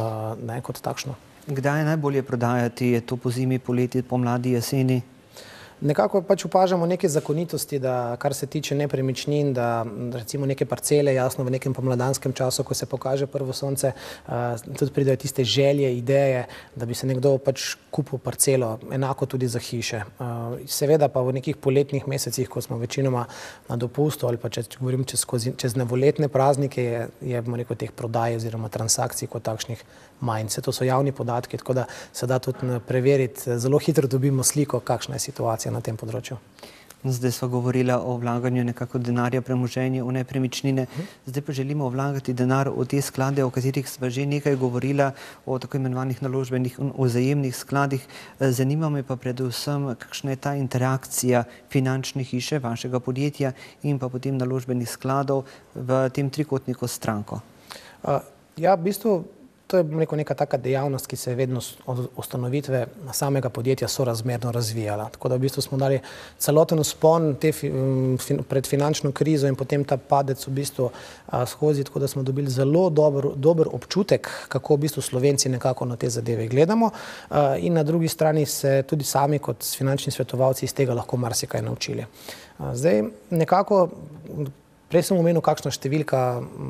ne, kot takšno. Kdaj je najbolje prodajati? Je to po zimi, poleti, pomladi, jeseni? Nekako pač opažamo neke zakonitosti, da kar se tiče nepremičnin, da recimo neke parcele, jasno v nekem pomladanskem času, ko se pokaže prvo sonce, tudi pridejo tiste želje, ideje, da bi se nekdo pač kupil parcelo, enako tudi za hiše. Seveda pa v nekih poletnih mesecih, ko smo večinoma na dopustu ali pa če govorim čez, čez novoletne praznike, je, je bomo rekel, teh prodaj oziroma transakcij kot takšnih manj. Vse to so javni podatki, tako da se da tudi preveriti, zelo hitro dobimo sliko, kakšna je situacija na tem področju. Zdaj sva govorila o vlaganju nekako denarja, premoženja v nepremičnine. Zdaj pa želimo vlagati denar v te sklade, o katerih sva že nekaj govorila, o tako imenovanih naložbenih in vzajemnih skladih. Zanima me pa predvsem, kakšna je ta interakcija finančne hiše, vašega podjetja in pa potem naložbenih skladov v tem trikotniku s stranko. Uh, ja, v bistvu to je rekel, neka taka dejavnost, ki se je vedno od ustanovitve samega podjetja sorazmerno razvijala. Tako da v bistvu smo dali celoten vzpon te fi, fin, pred finančno krizo in potem ta padec v bistvu a, skozi, tako da smo dobili zelo dober, dober občutek, kako v bistvu Slovenci nekako na te zadeve gledamo a, in na drugi strani se tudi sami kot finančni svetovalci iz tega lahko marsikaj naučili. A, zdaj nekako, prej sem omenil, kakšna številka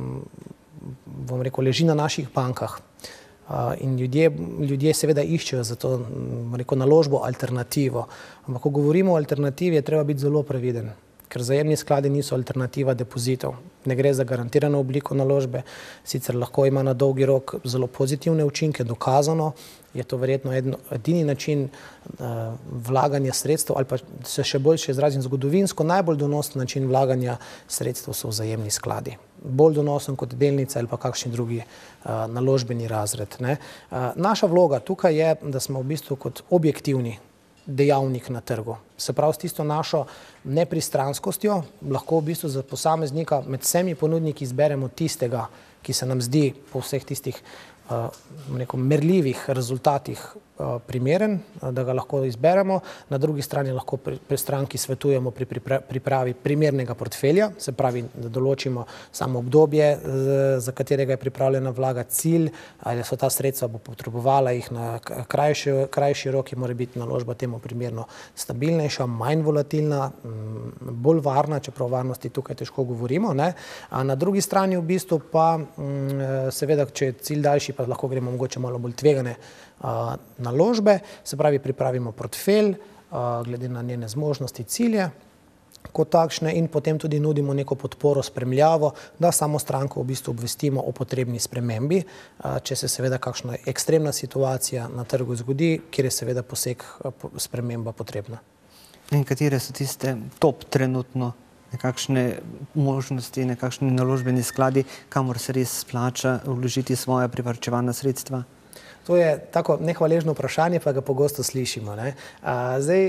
bom rekel, leži na naših bankah. Uh, in ljudje, ljudje seveda iščejo za to rekel, naložbo alternativo. Ampak, ko govorimo o alternativi, je treba biti zelo previden, ker vzajemni skladi niso alternativa depozitov. Ne gre za garantirano obliko naložbe, sicer lahko ima na dolgi rok zelo pozitivne učinke, dokazano, je to verjetno edno, edini način uh, vlaganja sredstev, ali pa se še bolj še izrazim zgodovinsko, najbolj donosen način vlaganja sredstev so vzajemni skladi. Bolj donosen kot delnica ali pa kakšni drugi uh, naložbeni razred. Ne? Uh, naša vloga tukaj je, da smo v bistvu kot objektivni dejavnik na trgu. Se pravi, s tisto našo nepristranskostjo lahko v bistvu za posameznika med vsemi ponudniki izberemo tistega, ki se nam zdi po vseh tistih uh, neko merljivih rezultatih uh, primeren, uh, da ga lahko izberemo. Na drugi strani lahko pri, pri stranki svetujemo pri pripravi primernega portfelja, se pravi, da določimo samo obdobje, za katerega je pripravljena vlaga, cilj, ali so ta sredstva bo potrebovala jih na krajši, krajši rok, mora biti naložba temu primerno stabilnejša, manj volatilna, bolj varna, čeprav varnosti tukaj težko govorimo. Ne? A na drugi strani v bistvu pa seveda, če je cilj daljši, pa lahko gremo mogoče malo bolj tvegane a, naložbe, se pravi, pripravimo portfelj, a, glede na njene zmožnosti, cilje, kot takšne in potem tudi nudimo neko podporo, spremljavo, da samo stranko v bistvu obvestimo o potrebni spremembi, a, če se seveda kakšna ekstremna situacija na trgu zgodi, kjer je seveda poseg sprememba potrebna. In katere so tiste top trenutno? Nekakšne možnosti, nekakšni naložbeni skladi, kamor se res splača vložiti svoja privarčevana sredstva? To je tako nehvaležno vprašanje, pa ga pogosto slišimo. Ne? A, zdaj,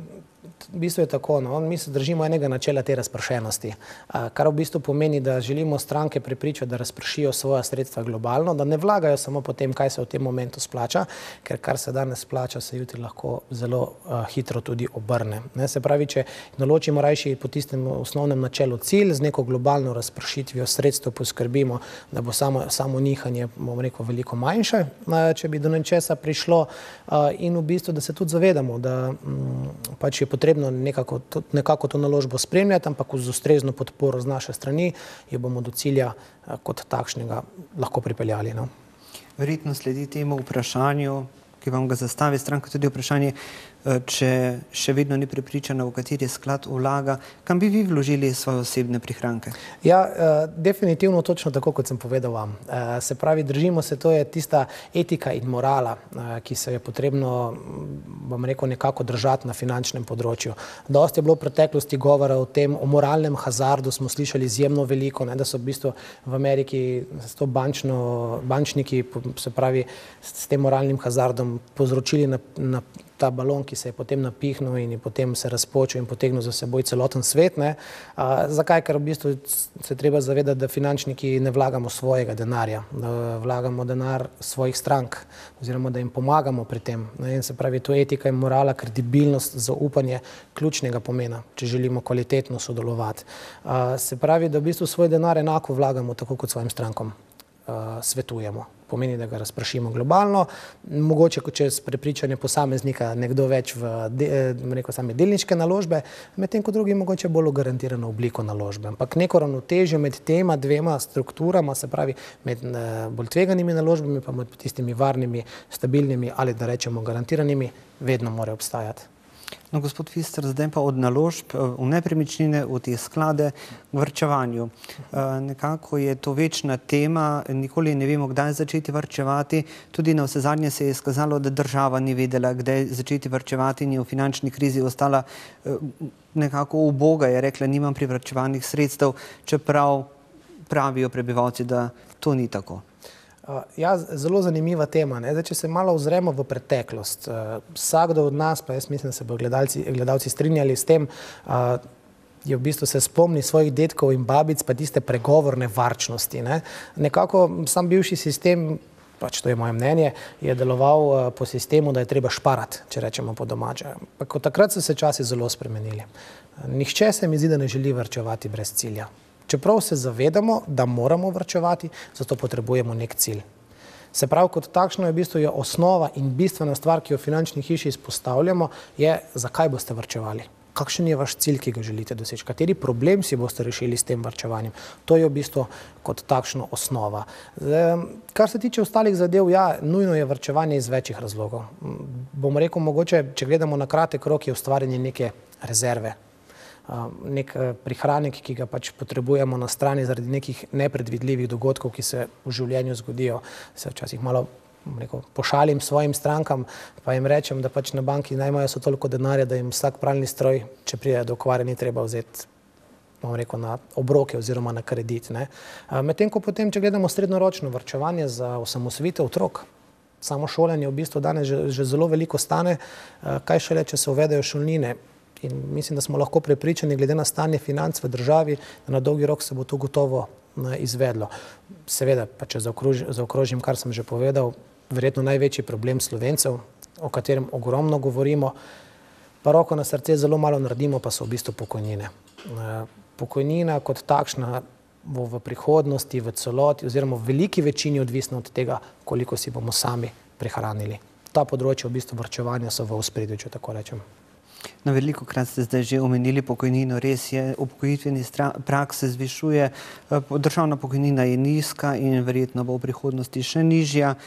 v bistvu je tako, no, mi se držimo enega načela te razpršenosti, a, kar v bistvu pomeni, da želimo stranke prepričati, da razpršijo svoja sredstva globalno, da ne vlagajo samo po tem, kaj se v tem momentu splača, ker kar se danes splača, se jutri lahko zelo a, hitro tudi obrne. Ne? Se pravi, če določimo rajši po tistem osnovnem načelu cilj, z neko globalno razpršitvijo sredstev poskrbimo, da bo samo, samo nihanje, bomo rekel, veliko manjše, a, če bi do nečesa prišlo a, in v bistvu, da se tudi zavedamo, da m, pač je potrebno nekako to, nekako to naložbo spremljati, ampak z ustrezno podporo z naše strani jo bomo do cilja a, kot takšnega lahko pripeljali. No? Verjetno sledi temu vprašanju, ki vam ga zastavi stranka, tudi vprašanje, če še vedno ni prepričana, v kateri sklad vlaga, kam bi vi vložili svoje osebne prihranke? Ja, definitivno točno tako, kot sem povedal vam. Se pravi, držimo se, to je tista etika in morala, ki se je potrebno, bom rekel, nekako držati na finančnem področju. Dosti je bilo v preteklosti govora o tem, o moralnem hazardu smo slišali izjemno veliko, ne, da so v bistvu v Ameriki s to bančno, bančniki, se pravi, s tem moralnim hazardom povzročili na, na ta balon, ki se je potem napihnil in potem se razpočil in potegnil za seboj celoten svet. Ne. A, zakaj? Ker v bistvu se treba zavedati, da finančniki ne vlagamo svojega denarja, da vlagamo denar svojih strank oziroma da jim pomagamo pri tem. Ne. In se pravi, to etika in morala, kredibilnost, zaupanje ključnega pomena, če želimo kvalitetno sodelovati. A, se pravi, da v bistvu svoj denar enako vlagamo tako kot svojim strankom a, svetujemo. Pomeni, da ga razprašimo globalno, mogoče čez prepričanje posameznika nekdo več v de, rekel, same delniške naložbe, medtem ko drugi mogoče bolj garantirano obliko naložbe. Ampak neko ravnotežje med tema dvema strukturama, se pravi med bolj tveganimi naložbami pa med tistimi varnimi, stabilnimi ali da rečemo garantiranimi, vedno mora obstajati. No, gospod Fister, zdaj pa od naložb v nepremičnine, v te sklade, k varčevanju. Nekako je to večna tema, nikoli ne vemo, kdaj začeti varčevati. Tudi na vse zadnje se je izkazalo, da država ni vedela, kdaj začeti varčevati in je v finančni krizi ostala nekako uboga, je rekla, nimam privarčevanih sredstev, čeprav pravijo prebivalci, da to ni tako. Ja, zelo zanimiva tema. Ne? Zdaj, če se malo ozremo v preteklost, vsakdo od nas, pa jaz mislim, da se bo gledalci, gledalci strinjali s tem, je v bistvu se spomni svojih dedkov in babic, pa tiste pregovorne varčnosti. Ne? Nekako sam bivši sistem, pač to je moje mnenje, je deloval po sistemu, da je treba šparati, če rečemo po domače. Pa od takrat so se časi zelo spremenili. Nihče se mi zdi, da ne želi varčevati brez cilja. Čeprav se zavedamo, da moramo varčevati, zato potrebujemo nek cilj. Se pravi, kot takšno je v bistvu je osnova in bistvena stvar, ki jo v finančni hiši izpostavljamo, je, zakaj boste varčevali. Kakšen je vaš cilj, ki ga želite doseči? Kateri problem si boste rešili s tem varčevanjem? To je v bistvu kot takšno osnova. Kar se tiče ostalih zadev, ja, nujno je varčevanje iz večjih razlogov. Bom rekel, mogoče, če gledamo na kratek rok, je ustvarjanje neke rezerve. Nek prihranek, ki ga pač potrebujemo na strani zaradi nekih nepredvidljivih dogodkov, ki se v življenju zgodijo. Se včasih malo rekel, pošalim svojim strankam, pa jim rečem, da pač na banki naj imajo so toliko denarja, da jim vsak pralni stroj, če pride do okvare, ni treba vzeti, bom rekel, na obroke oziroma na kredit. Ne. Medtem ko potem, če gledamo srednjeročno varčevanje za osamosvojitev otrok, samo šolanje v bistvu danes že, že zelo veliko stane, kaj šele, če se uvedejo šolnine. In mislim, da smo lahko prepričani, glede na stanje financ v državi, da na dolgi rok se bo to gotovo izvedlo. Seveda, pa če zaokrožim, kar sem že povedal, verjetno največji problem Slovencev, o katerem ogromno govorimo, pa roko na srce zelo malo naredimo, pa so v bistvu pokojnine. Pokojnina kot takšna bo v prihodnosti, v celoti oziroma v veliki večini odvisna od tega, koliko si bomo sami prihranili. Ta področja v bistvu varčevanja so v ospredju, če tako rečem. Na veliko krat ste zdaj že omenili pokojnino, res je, upokojitveni prag se zvišuje, državna pokojnina je nizka in verjetno bo v prihodnosti še nižja.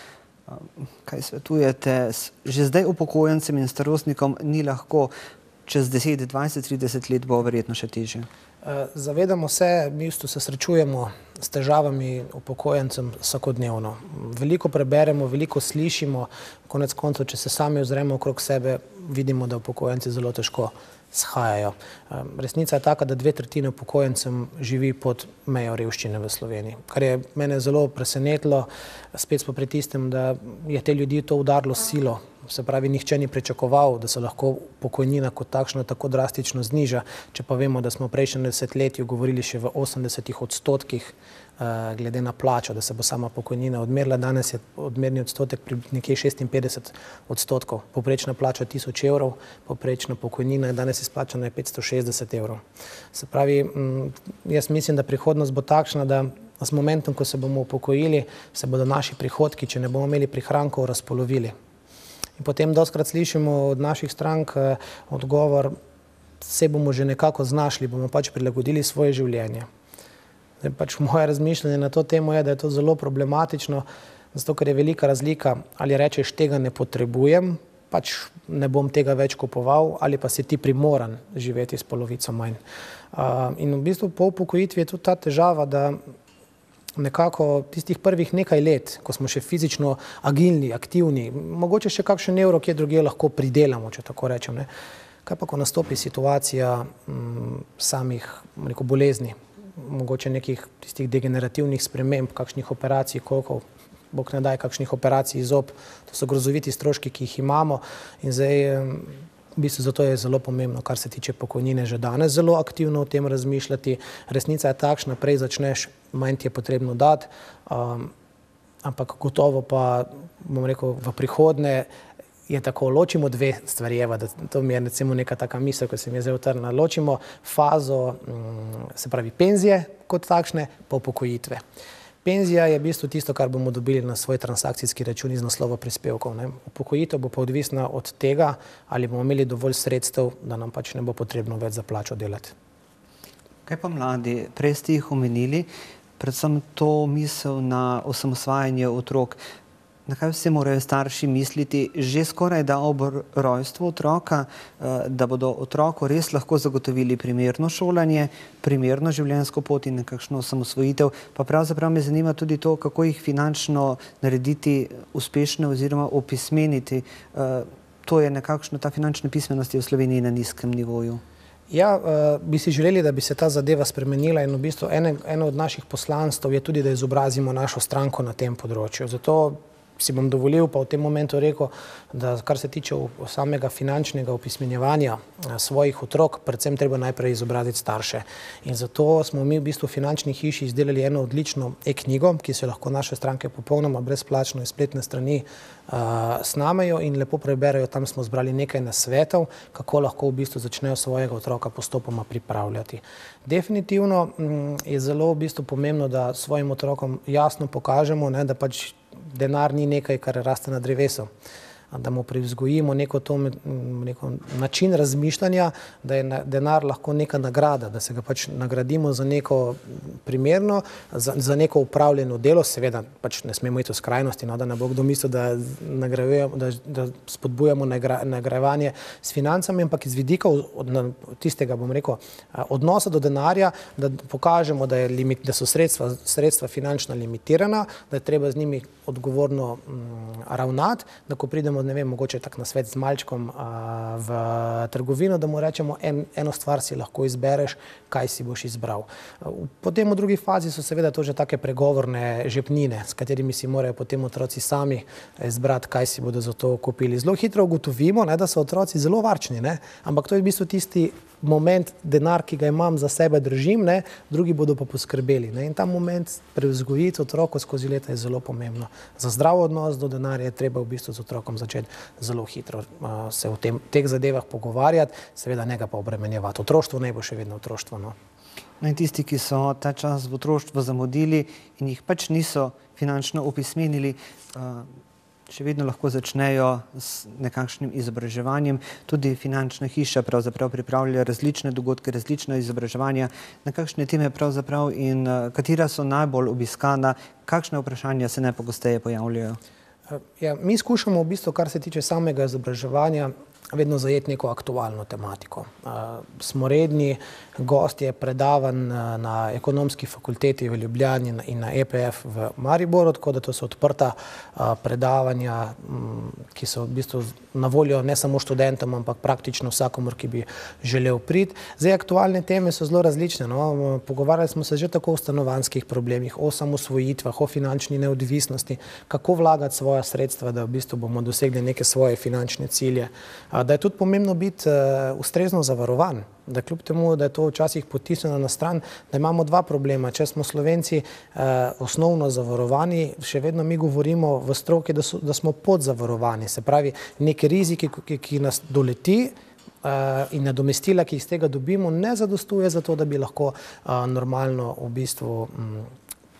Kaj svetujete? Že zdaj upokojencem in starostnikom ni lahko, čez deset, dvajset, trideset let bo verjetno še težje. Zavedamo se, mi se srečujemo s težavami upokojencem vsakodnevno. Veliko preberemo, veliko slišimo, konec koncev, če se sami ozremo okrog sebe, vidimo, da upokojenci zelo težko shajajo. Resnica je taka, da dve tretjine upokojencem živi pod mejo revščine v Sloveniji, kar je mene zelo presenetilo, spet smo pri tistem, da je te ljudi to udarilo silo. Se pravi, nihče ni pričakoval, da se lahko pokojnina kot takšna tako drastično zniža, če pa vemo, da smo v prejšnjem desetletju govorili še v osemdesetih odstotkih glede na plačo, da se bo sama pokojnina odmerila. Danes je odmerni odstotek pri nekje šestinpetdeset odstotkov. Poprečna plača tisoč evrov, poprečna pokojnina je danes izplačana je petsto šestdeset evrov. Se pravi, jaz mislim, da prihodnost bo takšna, da z momentom, ko se bomo upokojili, se bodo naši prihodki, če ne bomo imeli prihrankov, razpolovili. In potem dostkrat slišimo od naših strank odgovor, se bomo že nekako znašli, bomo pač prilagodili svoje življenje. Zdaj, pač moje razmišljanje na to temo je, da je to zelo problematično, zato ker je velika razlika, ali rečeš, tega ne potrebujem, pač ne bom tega več kupoval ali pa si ti primoran živeti s polovico manj. In v bistvu po upokojitvi je tudi ta težava, da nekako tistih prvih nekaj let, ko smo še fizično agilni, aktivni, mogoče še kakšen evro, kje drugje lahko pridelamo, če tako rečem, ne. Kaj pa, ko nastopi situacija m, samih rekel, bolezni, mogoče nekih tistih degenerativnih sprememb, kakšnih operacij kolkov, bog ne daj, kakšnih operacij zob, to so grozoviti stroški, ki jih imamo in zdaj v bistvu zato je zelo pomembno, kar se tiče pokojnine, že danes zelo aktivno o tem razmišljati. Resnica je takšna, prej začneš, manj ti je potrebno dati, um, ampak gotovo pa, bom rekel, v prihodnje je tako, ločimo dve stvari, Eva, da to mi je recimo neka taka misel, ko se mi je zdaj utrnila, ločimo fazo, se pravi penzije kot takšne, pa upokojitve. Penzija je v bistvu tisto, kar bomo dobili na svoj transakcijski račun iz naslova prispevkov, ne. Upokojitev bo pa odvisna od tega, ali bomo imeli dovolj sredstev, da nam pač ne bo potrebno več za plačo delati. Kaj pa mladi? Prej ste jih omenili, predvsem to misel na osamosvajanje otrok. Na kaj vse morajo starši misliti že skoraj da ob rojstvu otroka, da bodo otroku res lahko zagotovili primerno šolanje, primerno življenjsko pot in nekakšno osamosvojitev, pa pravzaprav me zanima tudi to, kako jih finančno narediti uspešne oziroma opismeniti. To je nekakšno, ta finančna pismenost je v Sloveniji na nizkem nivoju. Ja, bi si želeli, da bi se ta zadeva spremenila in v bistvu ene, eno od naših poslanstv je tudi, da izobrazimo našo stranko na tem področju. Zato si bom dovolil pa v tem momentu rekel, da kar se tiče samega finančnega opismenjevanja svojih otrok, predvsem treba najprej izobraziti starše. In zato smo mi v bistvu v finančni hiši izdelali eno odlično e-knjigo, ki se lahko naše stranke popolnoma brezplačno iz spletne strani uh, snamejo in lepo preberejo. Tam smo zbrali nekaj nasvetov, kako lahko v bistvu začnejo svojega otroka postopoma pripravljati. Definitivno m, je zelo v bistvu pomembno, da svojim otrokom jasno pokažemo, ne, da pač denar ni nekaj, kar raste na drevesu, da mu privzgojimo neko to, neko način razmišljanja, da je denar lahko neka nagrada, da se ga pač nagradimo za neko primerno, za, za neko upravljeno delo, seveda pač ne smemo iti v skrajnosti, no, da ne bo kdo mislil, da, da, da spodbujamo nagra, nagrajevanje s financami, ampak iz vidika od, tistega, bom rekel, odnosa do denarja, da pokažemo, da, je limit, da so sredstva, sredstva finančno limitirana, da je treba z njimi odgovorno m, ravnati, da ko pridemo, ne vem, mogoče tak na svet z malčkom a, v trgovino, da mu rečemo, en, eno stvar si lahko izbereš, kaj si boš izbral. Potem v drugi fazi so seveda to že take pregovorne žepnine, s katerimi si morajo potem otroci sami izbrati, kaj si bodo za to kupili. Zelo hitro ugotovimo, ne, da so otroci zelo varčni, ne, ampak to je v bistvu tisti moment, denar, ki ga imam za sebe držim, ne, drugi bodo pa poskrbeli. Ne, in ta moment prevzgojiti otroko skozi leta je zelo pomembno. Za zdrav odnos do denarja je treba v bistvu z otrokom začeti zelo hitro uh, se o tem, teh zadevah pogovarjati, seveda ne ga pa obremenjevati. Otroštvo naj bo še vedno otroštvo. No. No in tisti, ki so ta čas v otroštvu zamudili in jih pač niso finančno opismenili, uh, še vedno lahko začnejo s nekakšnim izobraževanjem. Tudi finančna hiša pravzaprav pripravlja različne dogodke, različna izobraževanja. Na kakšne teme pravzaprav in uh, katera so najbolj obiskana, kakšne vprašanja se najpogosteje pojavljajo? Ja, mi skušamo v bistvu, kar se tiče samega izobraževanja, vedno zajeti neko aktualno tematiko. Uh, smo redni gostje predavanj na Ekonomski fakulteti v Ljubljani in na E P F v Mariboru, tako da to so odprta uh, predavanja, m, ki so v bistvu na voljo ne samo študentom, ampak praktično vsakomur, ki bi želel priti. Zdaj, aktualne teme so zelo različne. No? Pogovarjali smo se že tako o stanovanjskih problemih, o samosvojitvah, o finančni neodvisnosti, kako vlagati svoja sredstva, da v bistvu bomo dosegli neke svoje finančne cilje. Da je tudi pomembno biti uh, ustrezno zavarovan, da kljub temu, da je to včasih potisnjeno na stran, da imamo dva problema. Če smo Slovenci uh, osnovno zavarovani, še vedno mi govorimo v stroki, da, so, da smo podzavarovani. Se pravi, neke riziki, ki, ki nas doleti uh, in nadomestila, ki iz tega dobimo, ne zadostuje za to, da bi lahko uh, normalno v bistvu um,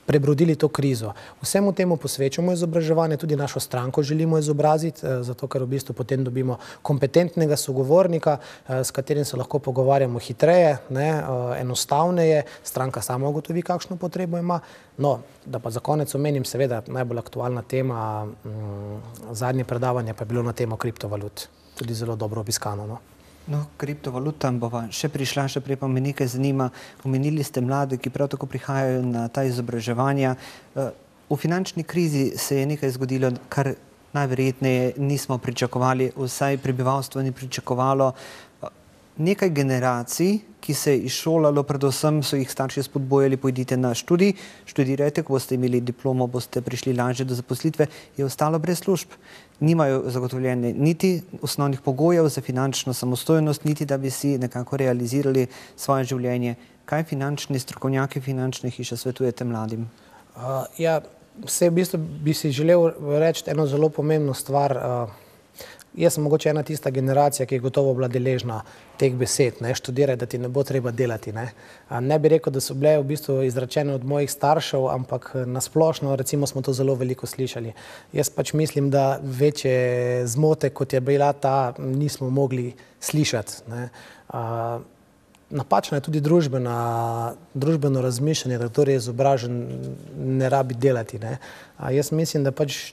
prebrodili to krizo. Vsemu temu posvečamo izobraževanje, tudi našo stranko želimo izobraziti, zato ker v bistvu potem dobimo kompetentnega sogovornika, s katerim se lahko pogovarjamo hitreje, ne, enostavneje, stranka sama ugotovi, kakšno potrebo ima. No, da pa za konec omenim, seveda najbolj aktualna tema, m, zadnje predavanje pa je bilo na temo kriptovalut. Tudi zelo dobro obiskano, no. No, kriptovalutam bova še prišla, še prej pa me nekaj zanima. Omenili ste mlade, ki prav tako prihajajo na ta izobraževanja. V finančni krizi se je nekaj zgodilo, kar najverjetneje nismo pričakovali, vsaj prebivalstvo ni pričakovalo. Nekaj generacij, ki se je izšolalo, predvsem so jih starši spodbojali, pojdite na študij, študirajte, ko boste imeli diplomo, boste prišli lažje do zaposlitve, je ostalo brez služb. Nimajo zagotovljene niti osnovnih pogojev za finančno samostojnost, niti da bi si nekako realizirali svoje življenje. Kaj finančni strokovnjaki, finančne hiše svetujete mladim? Uh, ja, vse v bistvu bi si želel reči eno zelo pomembno stvar. Uh, Jaz sem mogoče ena tista generacija, ki je gotovo bila deležna teh besed, ne, študiraj, da ti ne bo treba delati, ne. Ne bi rekel, da so bile v bistvu izrečene od mojih staršev, ampak nasplošno, recimo, smo to zelo veliko slišali. Jaz pač mislim, da večje zmote, kot je bila ta, nismo mogli slišati, ne. Napačna je tudi družbena, družbeno razmišljanje, da kdor je izobražen, ne rabi delati, ne. Jaz mislim, da pač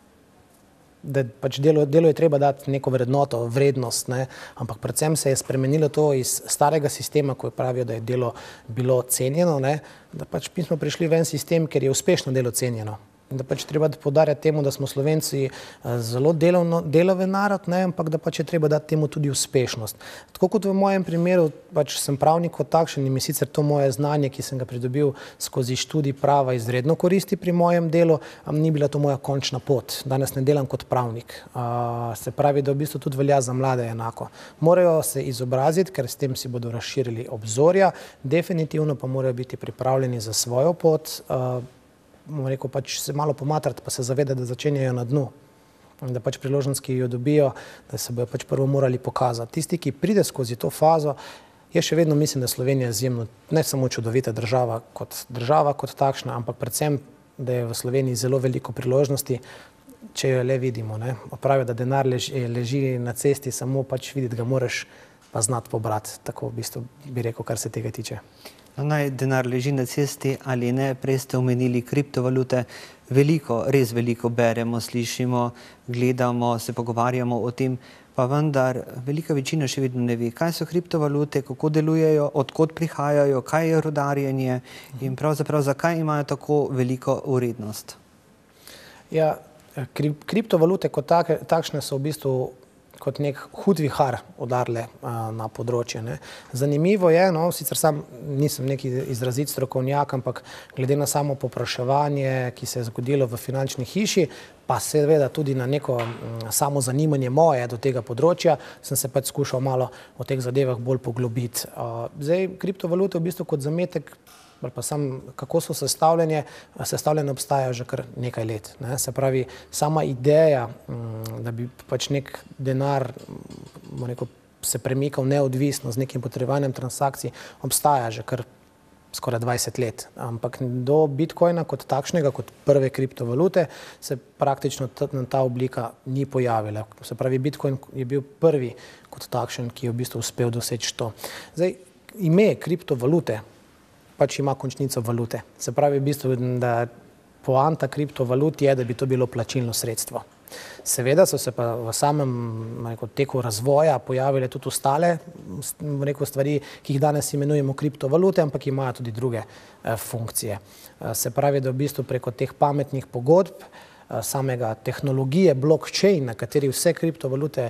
da pač delo, delo je treba dati neko vrednoto, vrednost, ne, ampak predvsem se je spremenilo to iz starega sistema, ko pravijo, da je delo bilo cenjeno, ne, da pač mi smo prišli v en sistem, ker je uspešno delo cenjeno. Da pač treba poudarjati temu, da smo Slovenci zelo delovno, deloven narod, ne, ampak da pač je treba dati temu tudi uspešnost. Tako kot v mojem primeru, pač sem pravnik kot takšen in mi sicer to moje znanje, ki sem ga pridobil skozi študij prava, izredno koristi pri mojem delu, ni bila to moja končna pot. Danes ne delam kot pravnik. Se pravi, da v bistvu tudi velja za mlade enako. Morajo se izobraziti, ker s tem si bodo razširili obzorja, definitivno pa morajo biti pripravljeni za svojo pot, bomo rekel, pač se malo pomatrati, pa se zavedati, da začenjajo na dnu. Da pač priložnost, ki jo dobijo, da se bojo pač prvo morali pokazati. Tisti, ki pride skozi to fazo, jaz še vedno mislim, da Slovenija je izjemno, ne samo čudovita država kot država, kot takšna, ampak predvsem, da je v Sloveniji zelo veliko priložnosti, če jo le vidimo, ne. Pravijo, da denar leži, leži na cesti, samo pač videti ga moraš pa znati pobrati. Tako v bistvu bi rekel, kar se tega tiče. No, naj denar leži na cesti ali ne, prej ste omenili kriptovalute. Veliko, res veliko beremo, slišimo, gledamo, se pogovarjamo o tem, pa vendar velika večina še vedno ne ve, kaj so kriptovalute, kako delujejo, odkot prihajajo, kaj je rudarjenje in pravzaprav zakaj imajo tako veliko vrednost. Ja, kriptovalute kot take, takšne so v bistvu kot nek hud vihar udarile na področje, ne. Zanimivo je, no, sicer sam nisem neki izrazit strokovnjak, ampak glede na samo povpraševanje, ki se je zgodilo v finančni hiši, pa seveda tudi na neko samo zanimanje moje do tega področja, sem se pač skušal malo o teh zadevah bolj poglobiti. Zdaj, kriptovalute v bistvu kot zametek, ali pa sam, kako so sestavljene, sestavljene obstajajo že kar nekaj let, ne. Se pravi, sama ideja, da bi pač nek denar, bomo rekel, se premikal neodvisno z nekim potrjevanjem transakcij, obstaja že kar skoraj dvajset let. Ampak do Bitcoina kot takšnega, kot prve kriptovalute, se praktično ta oblika ni pojavila. Se pravi, Bitcoin je bil prvi kot takšen, ki je v bistvu uspel doseči to. Zdaj, ime kriptovalute pač ima končnico valute. Se pravi, v bistvu, da poanta kriptovalut je, da bi to bilo plačilno sredstvo. Seveda so se pa v samem rekel, teku razvoja pojavile tudi ostale rekel, stvari, ki jih danes imenujemo kriptovalute, ampak imajo tudi druge eh, funkcije. Eh, se pravi, da v bistvu preko teh pametnih pogodb, eh, samega tehnologije blockchain, na kateri vse kriptovalute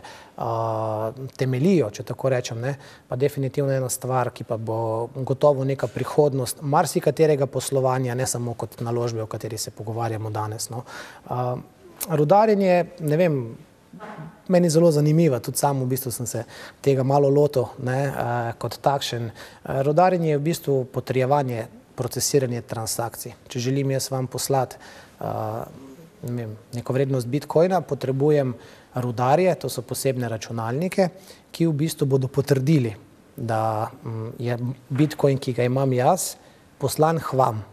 eh, temelijo, če tako rečem, ne, pa definitivno ena stvar, ki pa bo gotovo neka prihodnost marsikaterega poslovanja, ne samo kot naložbe, o kateri se pogovarjamo danes, no. Eh, Rudarjenje, ne vem, meni zelo zanimivo, tudi sam v bistvu sem se tega malo lotil, ne, eh, kot takšen. Rudarjenje je v bistvu potrjevanje, procesiranje transakcij. Če želim jaz vam poslati eh, ne vem, neko vrednost Bitcoina, potrebujem rudarje, to so posebne računalnike, ki v bistvu bodo potrdili, da je Bitcoin, ki ga imam jaz, poslan k vam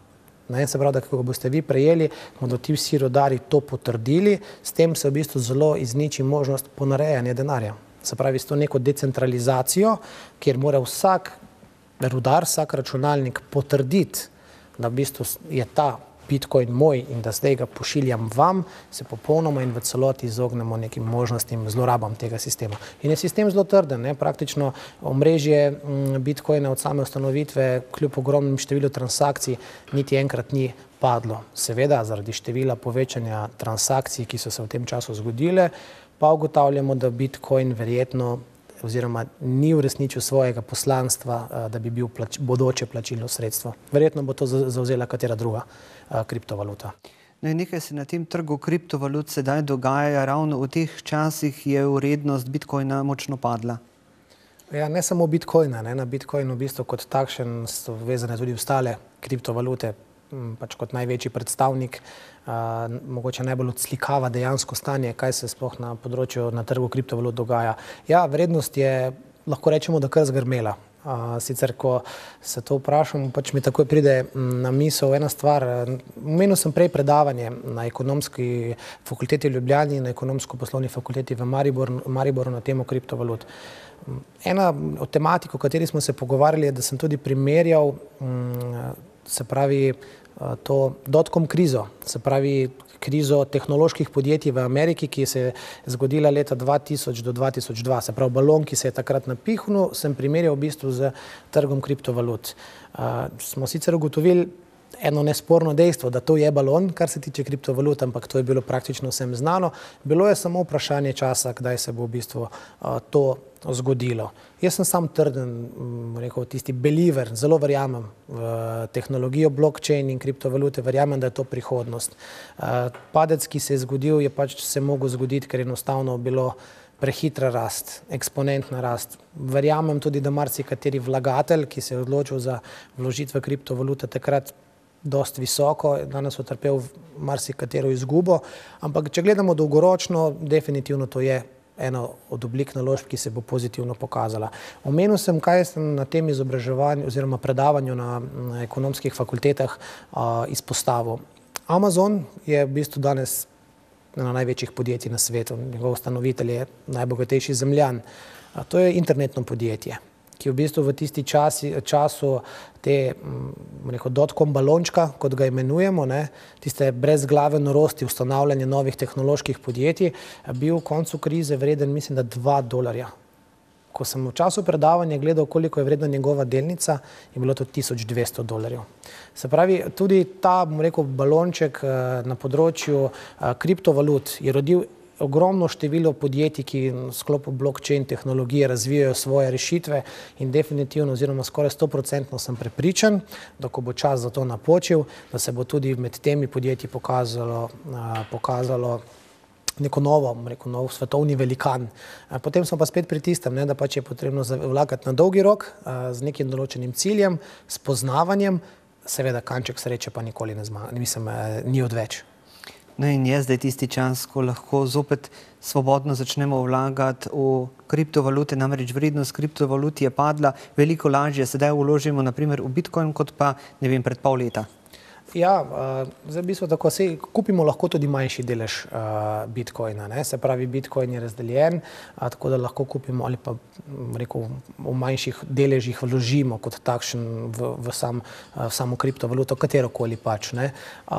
Ne, se pravi, da ko boste vi prejeli, bodo ti vsi rudarji to potrdili, s tem se v bistvu zelo izniči možnost ponarejanja denarja. Se pravi, s to neko decentralizacijo, kjer mora vsak rudar, vsak računalnik potrditi, da v bistvu je ta Bitcoin moj in da zdaj ga pošiljam vam, se popolnoma in v celoti izognemo nekim možnostim zlorabam tega sistema. In je sistem zelo trden, ne? Praktično omrežje Bitcoina od same ustanovitve, kljub ogromnem številu transakcij, niti enkrat ni padlo. Seveda, zaradi števila povečanja transakcij, ki so se v tem času zgodile, pa ugotavljamo, da Bitcoin verjetno oziroma ni uresničil svojega poslanstva, da bi bil plač, bodoče plačilno sredstvo. Verjetno bo to zavzela katera druga a, kriptovaluta. Ne, nekaj se na tem trgu kriptovalut sedaj dogaja, ravno v teh časih je vrednost Bitcoina močno padla. Ja, ne samo Bitcoina, ne, na Bitcoin v bistvu kot takšen so vezane tudi ostale kriptovalute, pač kot največji predstavnik, a, mogoče najbolj odslikava dejansko stanje, kaj se sploh na področju na trgu kriptovalut dogaja. Ja, vrednost je, lahko rečemo, da kar zgrmela. A, sicer, ko se to vprašam, pač mi takoj pride na misel ena stvar. Omenil sem prej predavanje na ekonomski fakulteti v Ljubljani in na ekonomsko-poslovni fakulteti v Mariboru, Mariboru na temo kriptovalut. Ena od tematik, o kateri smo se pogovarjali, je, da sem tudi primerjal, se pravi, to dotcom krizo, se pravi krizo tehnoloških podjetij v Ameriki, ki se je zgodila leta dva tisoč do dva tisoč dva, se pravi balon, ki se je takrat napihnil, sem primerjal v bistvu z trgom kriptovalut. Uh, smo sicer ugotovili eno nesporno dejstvo, da to je balon, kar se tiče kriptovalut, ampak to je bilo praktično vsem znano. Bilo je samo vprašanje časa, kdaj se bo v bistvu uh, to zgodilo. Jaz sem sam trden, rekel, tisti believer, zelo verjamem v tehnologijo blockchain in kriptovalute, verjamem, da je to prihodnost. Padec, ki se je zgodil, je pač se mogel zgoditi, ker enostavno bilo prehitra rast, eksponentna rast. Verjamem tudi, da marsikateri vlagatelj, ki se je odločil za vložitve kriptovalute, takrat dosti visoko, danes utrpel marsikatero izgubo, ampak če gledamo dolgoročno, definitivno to je ena od oblik naložb, ki se bo pozitivno pokazala. Omenil sem, kaj sem na tem izobraževanju oziroma predavanju na, na ekonomskih fakultetah a, izpostavil. Amazon je v bistvu danes ena največjih podjetij na svetu. Njegov ustanovitelj je najbogatejši Zemljan. A, to je internetno podjetje, ki v bistvu v tisti časi, času te dotcom balončka, kot ga imenujemo, ne, tiste brezglave norosti ustanavljanja novih tehnoloških podjetij, bil v koncu krize vreden, mislim, da dva dolarja. Ko sem v času predavanja gledal, koliko je vredna njegova delnica, je bilo to tisoč dvesto dolarjev. Se pravi, tudi ta, bom rekel, balonček na področju kriptovalut je rodil ogromno število podjetij, ki v sklopu blockchain tehnologije razvijajo svoje rešitve in definitivno oziroma skoraj sto procentno sem prepričan, da ko bo čas za to napočil, da se bo tudi med temi podjetji pokazalo, pokazalo neko novo, rekel, nov svetovni velikan. Potem smo pa spet pri tistem, ne, da pač je potrebno vlagati na dolgi rok z nekim določenim ciljem, s poznavanjem, seveda kanček sreče pa nikoli ne zmaga, mislim, ni odveč. No in je zdaj tisti čas, ko lahko zopet svobodno začnemo vlagati v kriptovalute, namreč vrednost kriptovalut je padla, veliko lažje sedaj vložimo naprimer v Bitcoin, kot pa, ne vem, pred pol leta. Ja, zdaj v bistvu tako se kupimo lahko tudi manjši delež Bitcoina, ne? Se pravi, Bitcoin je razdeljen, tako da lahko kupimo ali pa, rekel, v manjših deležih vložimo kot takšen v, v, sam, v samo kriptovaluto, katerokoli pač, ne.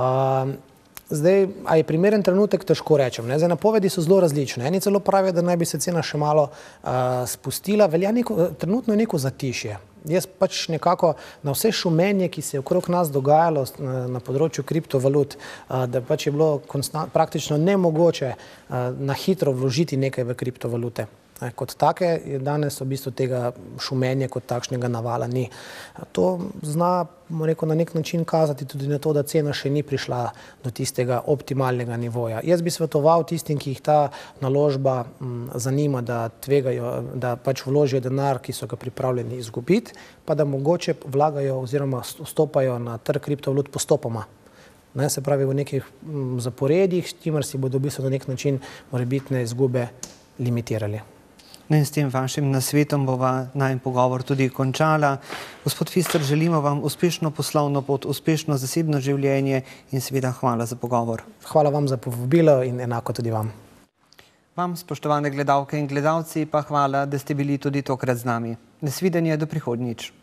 Zdaj, a je primeren trenutek, težko rečem, ne? Zdaj, napovedi so zelo različne. Eni celo pravijo, da naj bi se cena še malo uh, spustila, velja neko, trenutno je neko zatišje. Jaz pač nekako na vse šumenje, ki se je okrog nas dogajalo na, na področju kriptovalut, uh, da pač je bilo praktično nemogoče uh, na hitro vložiti nekaj v kriptovalute. Kot take je danes v bistvu tega šumenja kot takšnega navala ni. To zna, rekel, na nek način kazati tudi na to, da cena še ni prišla do tistega optimalnega nivoja. Jaz bi svetoval tistim, ki jih ta naložba m, zanima, da tvegajo, da pač vložijo denar, ki so ga pripravljeni izgubiti, pa da mogoče vlagajo oziroma vstopajo na trg kriptovalut postopoma. Ne, se pravi v nekih m, zaporedjih, s čimer si bodo v bistvu na nek način morebitne izgube limitirali. No in s tem vašim nasvetom bova najin pogovor tudi končala. Gospod Fister, želimo vam uspešno poslovno pot, uspešno zasebno življenje in seveda hvala za pogovor. Hvala vam za povabilo in enako tudi vam. Vam, spoštovane gledalke in gledalci, pa hvala, da ste bili tudi tokrat z nami. Nasvidenje, do prihodnjič.